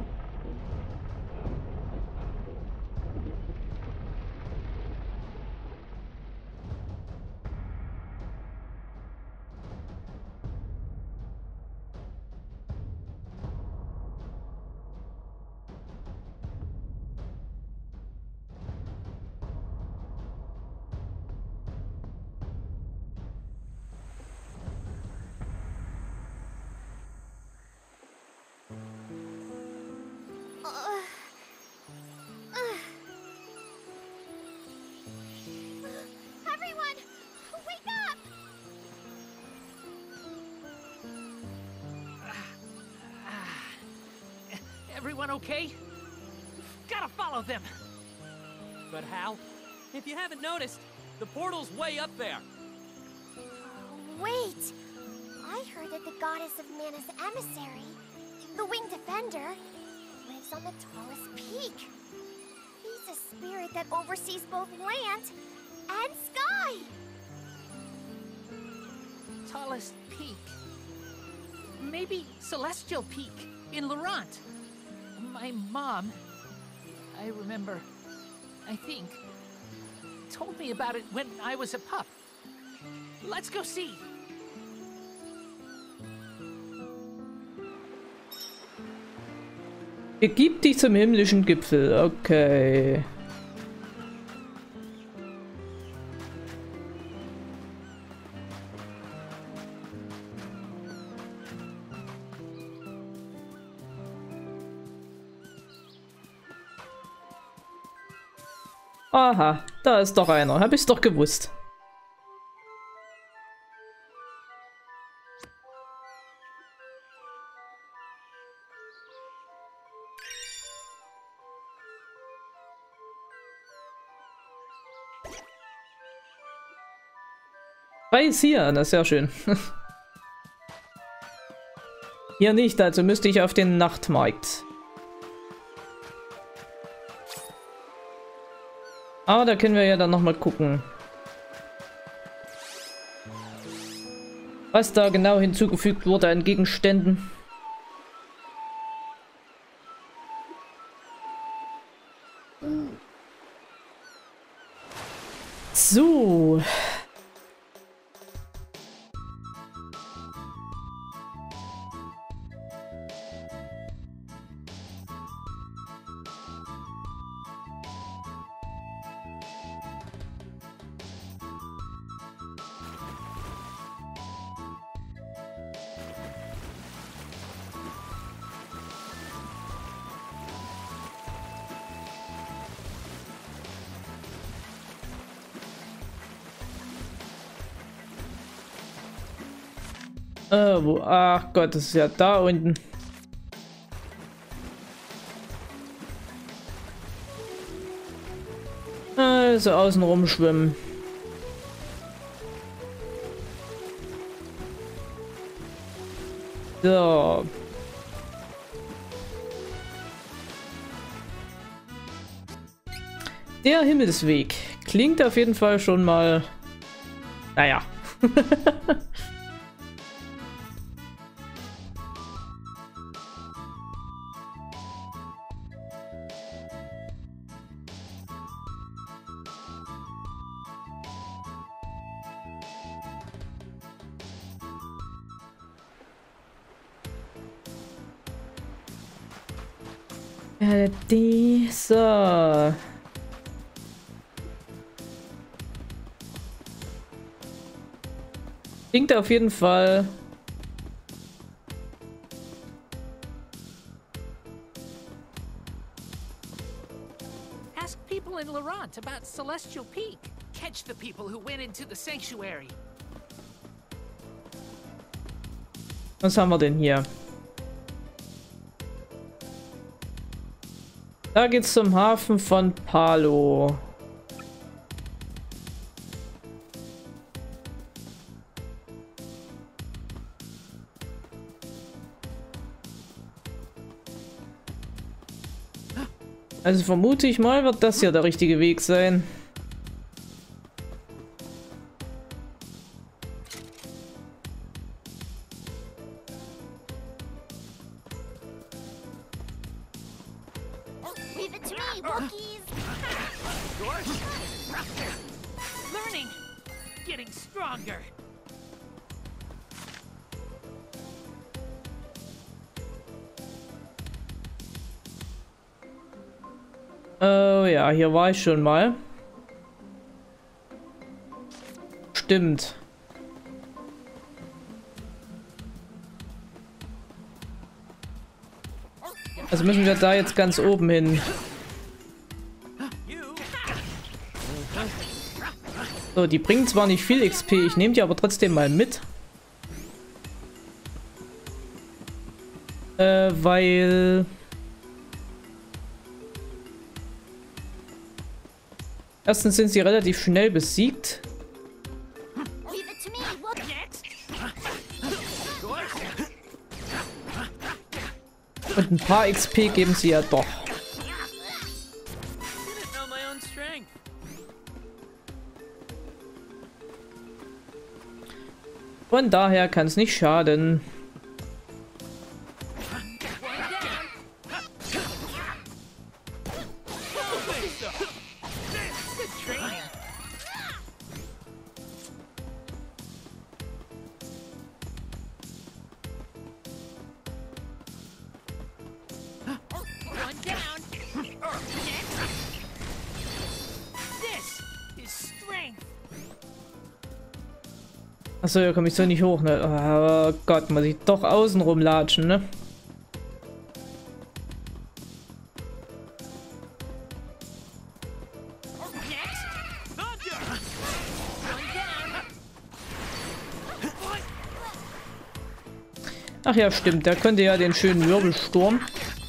Everyone, wake up! Everyone okay? Gotta follow them. But how? If you haven't noticed, the portal's way up there. Wait! I heard that the goddess of Mana's emissary, the Winged Defender, lives on the tallest peak. He's a spirit that oversees both land and sky! Tallest peak. Maybe Celestial Peak in Laurent. My mom I remember, I think, told me about it when I was a pup. Let's go see. Begib dich zum himmlischen Gipfel. Okay. Aha, da ist doch einer. Hab ich's doch gewusst. Ist hier, das ist sehr schön. Hier nicht, also müsste ich auf den Nachtmarkt. Aber da können wir ja dann nochmal gucken, was da genau hinzugefügt wurde an Gegenständen. So. Wo? Ach Gott, das ist ja da unten. Also außen rumschwimmen. So. Der Himmelsweg klingt auf jeden Fall schon mal... Naja. So. Klingt auf jeden Fall. Ask people in Laurent about Celestial Peak. Catch the people who went into the sanctuary. Was haben wir denn hier? Da geht's zum Hafen von Palo. Also vermute ich mal, wird das hier der richtige Weg sein. Learning, getting stronger. Oh ja, hier war ich schon mal. Stimmt. Also müssen wir da jetzt ganz oben hin. So, die bringen zwar nicht viel XP, ich nehme die aber trotzdem mal mit. Weil... Erstens sind sie relativ schnell besiegt. Und ein paar XP geben sie ja doch. Von daher kann es nicht schaden. Achso, hier komme ich so nicht hoch, ne? Oh Gott, muss ich doch außen rumlatschen, ne? Ach ja, stimmt, der könnte ja den schönen Wirbelsturm.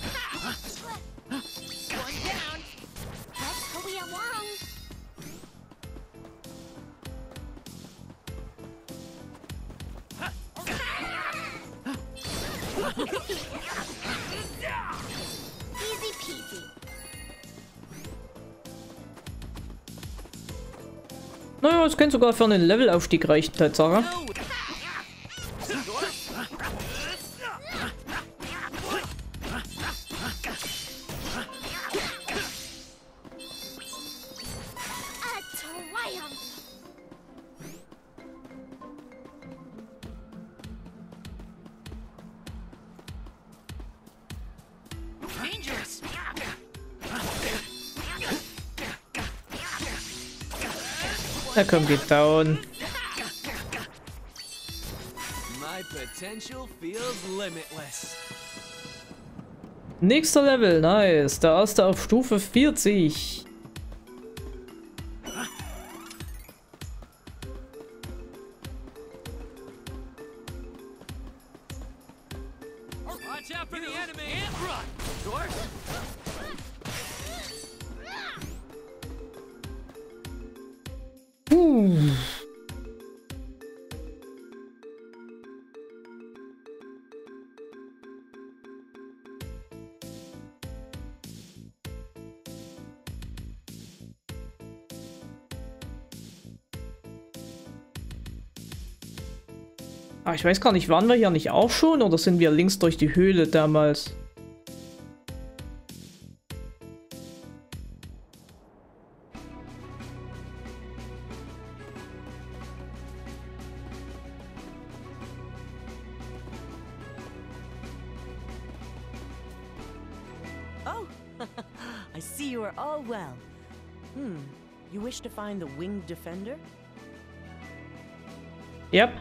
Naja, es könnte sogar für einen Levelaufstieg reichen, Tatsache. Na komm, geht down. My potential feels limitless. Nächster Level, nice. Der erste auf Stufe 40. Watch out for the enemy and run. Sure. Ah, ich weiß gar nicht, waren wir hier nicht auch schon oder sind wir links durch die Höhle damals? Oh, I see you are all well. You wish to find the winged defender? Yep.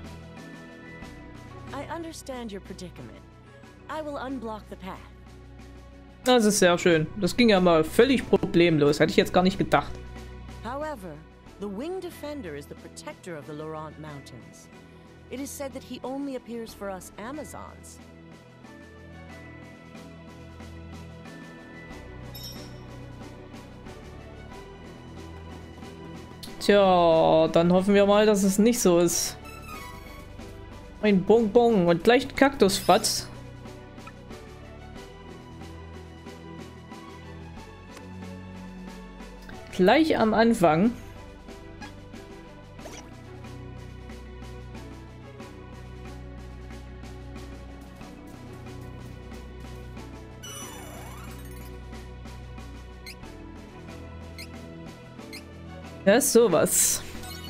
I understand your predicament. I will unblock the path. Das ist sehr schön. Das ging ja mal völlig problemlos. Hätte ich jetzt gar nicht gedacht. However, the winged defender is the protector of the Laurent Mountains. It is said that he only appears for us Amazons. Tja, dann hoffen wir mal, dass es nicht so ist. Ein Bonbon und gleich ein Kaktusfratz. Gleich am Anfang. Ja, ist sowas.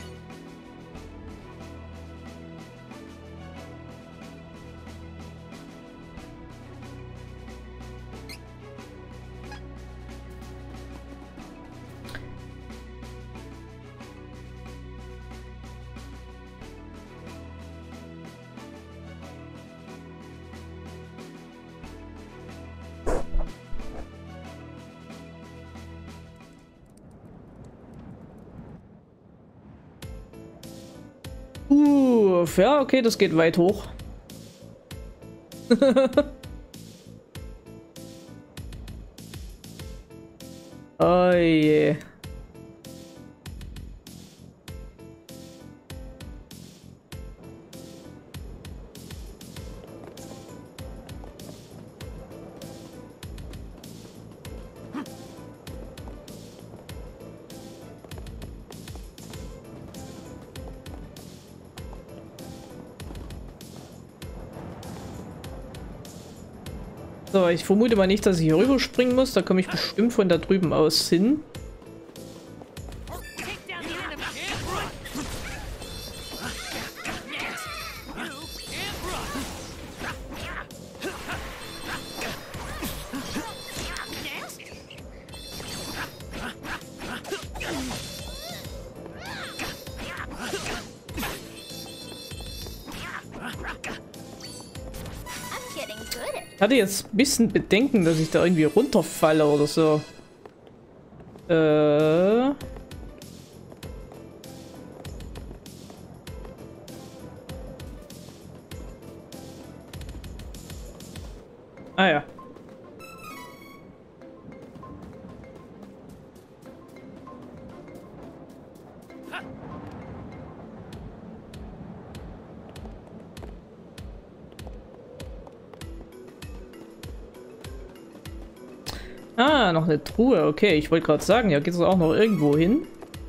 Ja, okay, das geht weit hoch. Oh je. So, ich vermute mal nicht, dass ich hier rüberspringen muss. Da komme ich bestimmt von da drüben aus hin. Ich hatte jetzt ein bisschen Bedenken, dass ich da irgendwie runterfalle oder so. Ah ja. Ah, noch eine Truhe. Okay, ich wollte gerade sagen, ja, geht es auch noch irgendwo hin?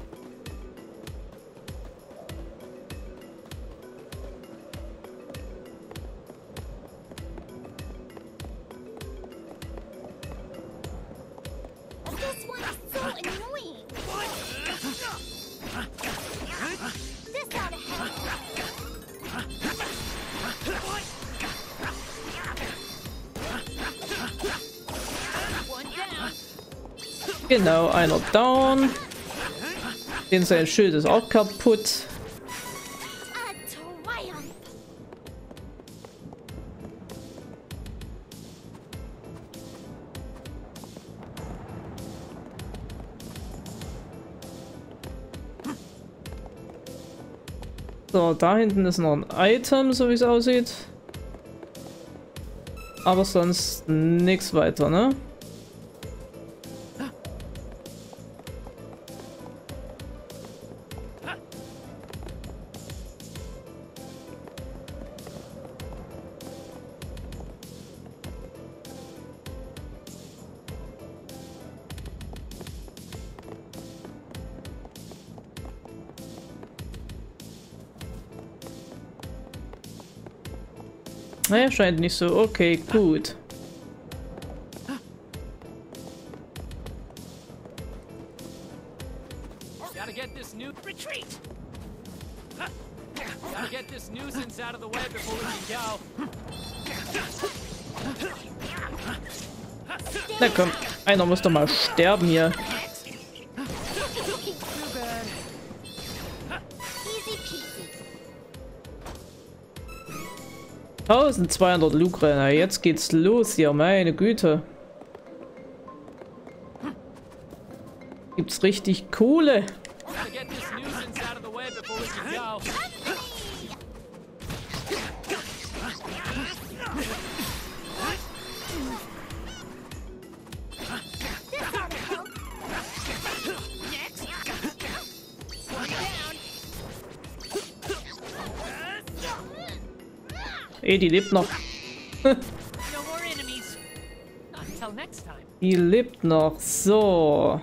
This one is so annoying. This ought to help. One down. Genau, einer down. Den sein Schild ist auch kaputt. A triumph. So, da hinten ist noch ein Item, so wie es aussieht. Aber sonst nichts weiter, ne? Naja, scheint nicht so. Okay, gut. Gotta get this new retreat. Gotta get this nuisance out of the way before we can go. Na komm, einer muss doch mal sterben hier. Easy peasy. 1200 Lugre, jetzt geht's los hier, meine Güte. Gibt's richtig coole. Gotta get this nuisance out of the way before we can go. This ought to help. Next. One down. Die lebt noch. No more enemies. Not until next time. Die lebt noch. So.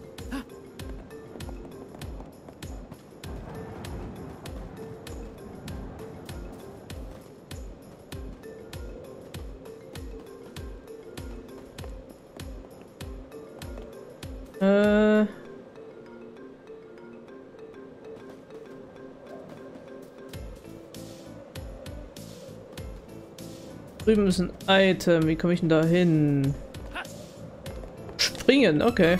Drüben ist ein Item. Wie komme ich denn da hin? Springen, okay.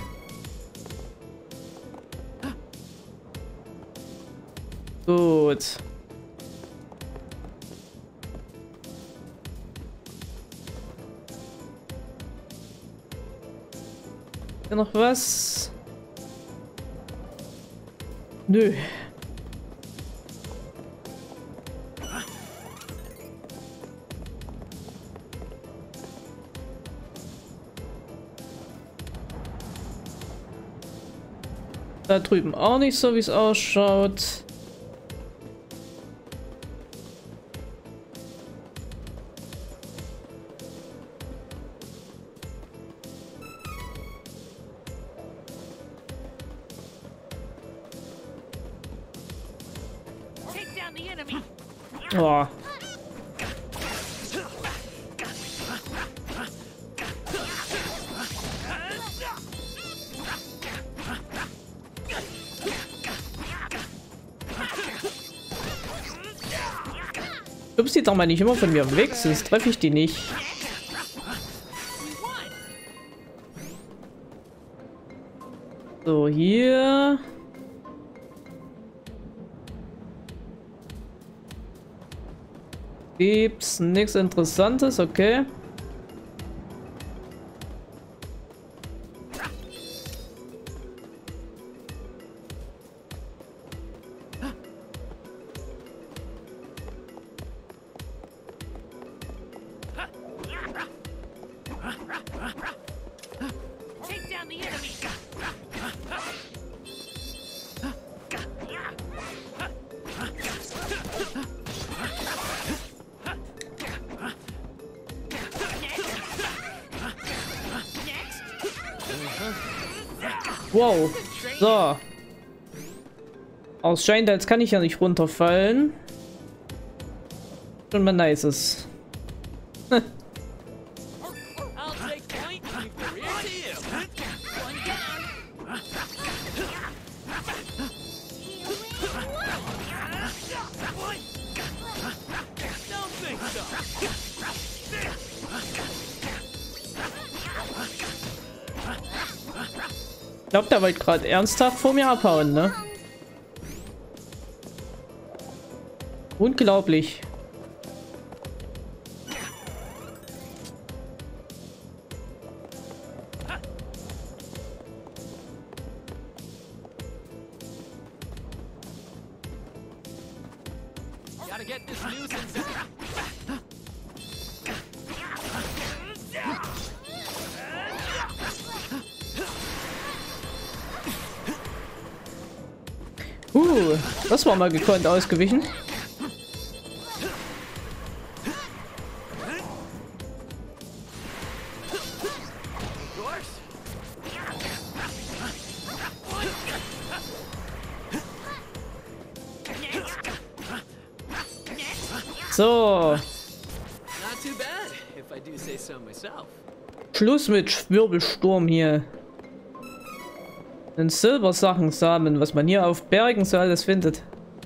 Gut. Hier noch was? Nö. Da drüben auch nicht so, wie es ausschaut. Take down the enemy. Oh. Ups, die doch mal nicht immer von mir weg, sonst treffe ich die nicht. So, hier. Gibt's nichts Interessantes, okay. Wow. So. Aber es scheint, als kann ich ja nicht runterfallen. Schon mal nices. Ich glaube, der wollte gerade ernsthaft vor mir abhauen, ne? Unglaublich. Das war mal gekonnt ausgewichen. So. Schluss mit Wirbelsturm hier. Den Silbersachensamen, was man hier auf Bergen so alles findet.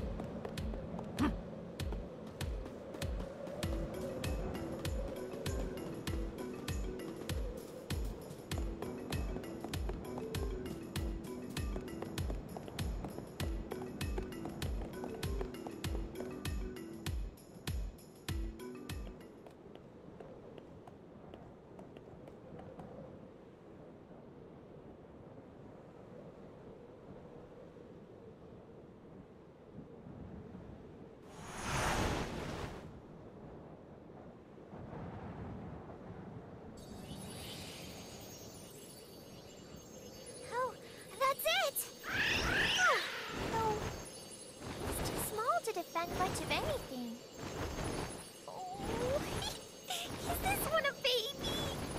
Much of anything. Oh, is this one a baby?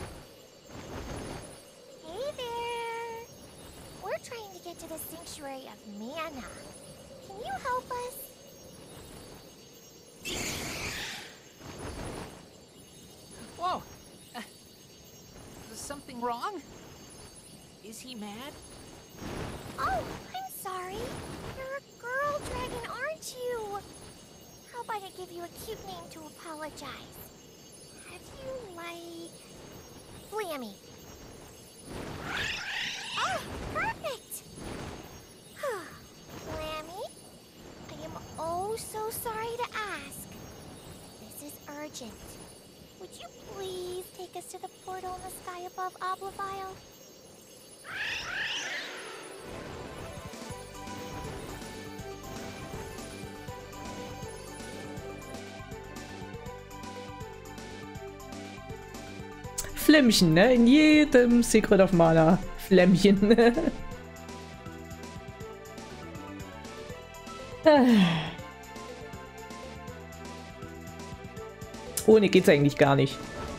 Hey there. We're trying to get to the sanctuary of Mana. Can you help us? Whoa. Is something wrong? Is he mad? Oh, I'm sorry. You're a girl dragon, aren't you? How about I give you a cute name to apologize? Have you, like... Flammy? Oh, perfect! Flammy, I am oh so sorry to ask. This is urgent. Would you please take us to the portal in the sky above Oblivion? Flämmchen, ne? In jedem Secret of Mana. Flämmchen. Ohne geht's eigentlich gar nicht.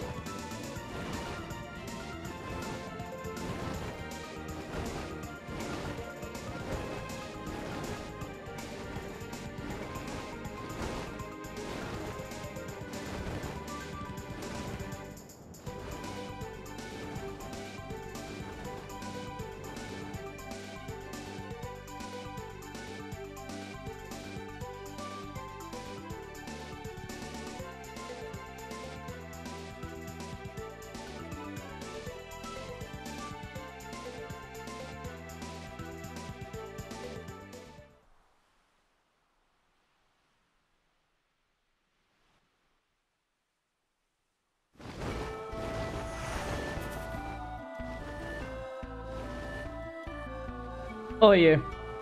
Oh je.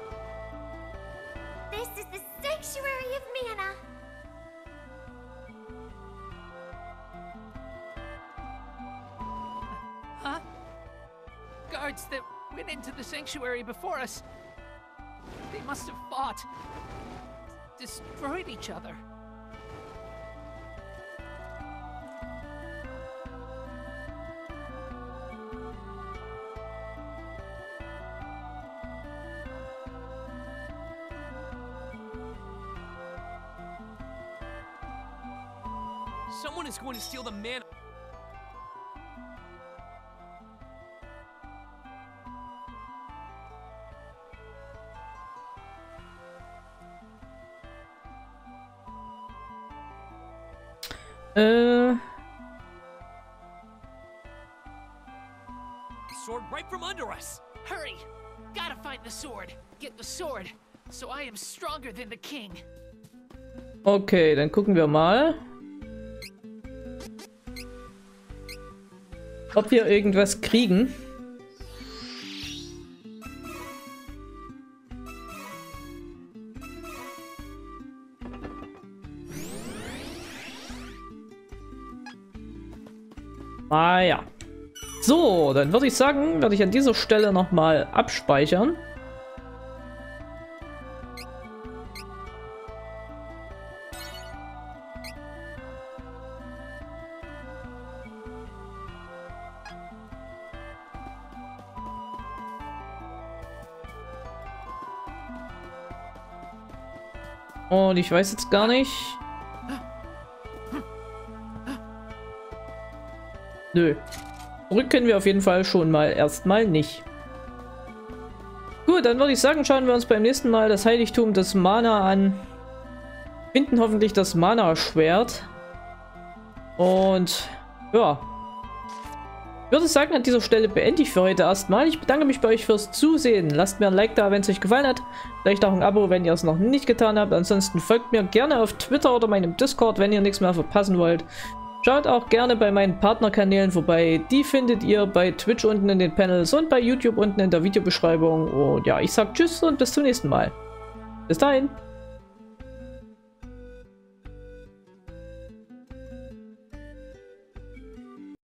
This is the sanctuary of Mana. Huh? Guards that went into the sanctuary before us. They must have fought. Destroyed each other. Someone is going to steal the mana. Sword right from under us. Hurry! Gotta find the sword. Get the sword, so I am stronger than the king. Okay, dann gucken wir mal, ob wir irgendwas kriegen. Ah ja. So, dann würde ich sagen, werde ich an dieser Stelle nochmal abspeichern. Und ich weiß jetzt gar nicht. Nö. Zurück können wir auf jeden Fall schon mal erstmal nicht. Gut, dann würde ich sagen, schauen wir uns beim nächsten Mal das Heiligtum des Mana an. Finden hoffentlich das Mana-Schwert. Und ja. Ich würde sagen, an dieser Stelle beende ich für heute erstmal. Ich bedanke mich bei euch fürs Zusehen. Lasst mir ein Like da, wenn es euch gefallen hat. Vielleicht auch ein Abo, wenn ihr es noch nicht getan habt. Ansonsten folgt mir gerne auf Twitter oder meinem Discord, wenn ihr nichts mehr verpassen wollt. Schaut auch gerne bei meinen Partnerkanälen vorbei. Die findet ihr bei Twitch unten in den Panels und bei YouTube unten in der Videobeschreibung. Und ja, ich sag Tschüss und bis zum nächsten Mal. Bis dahin.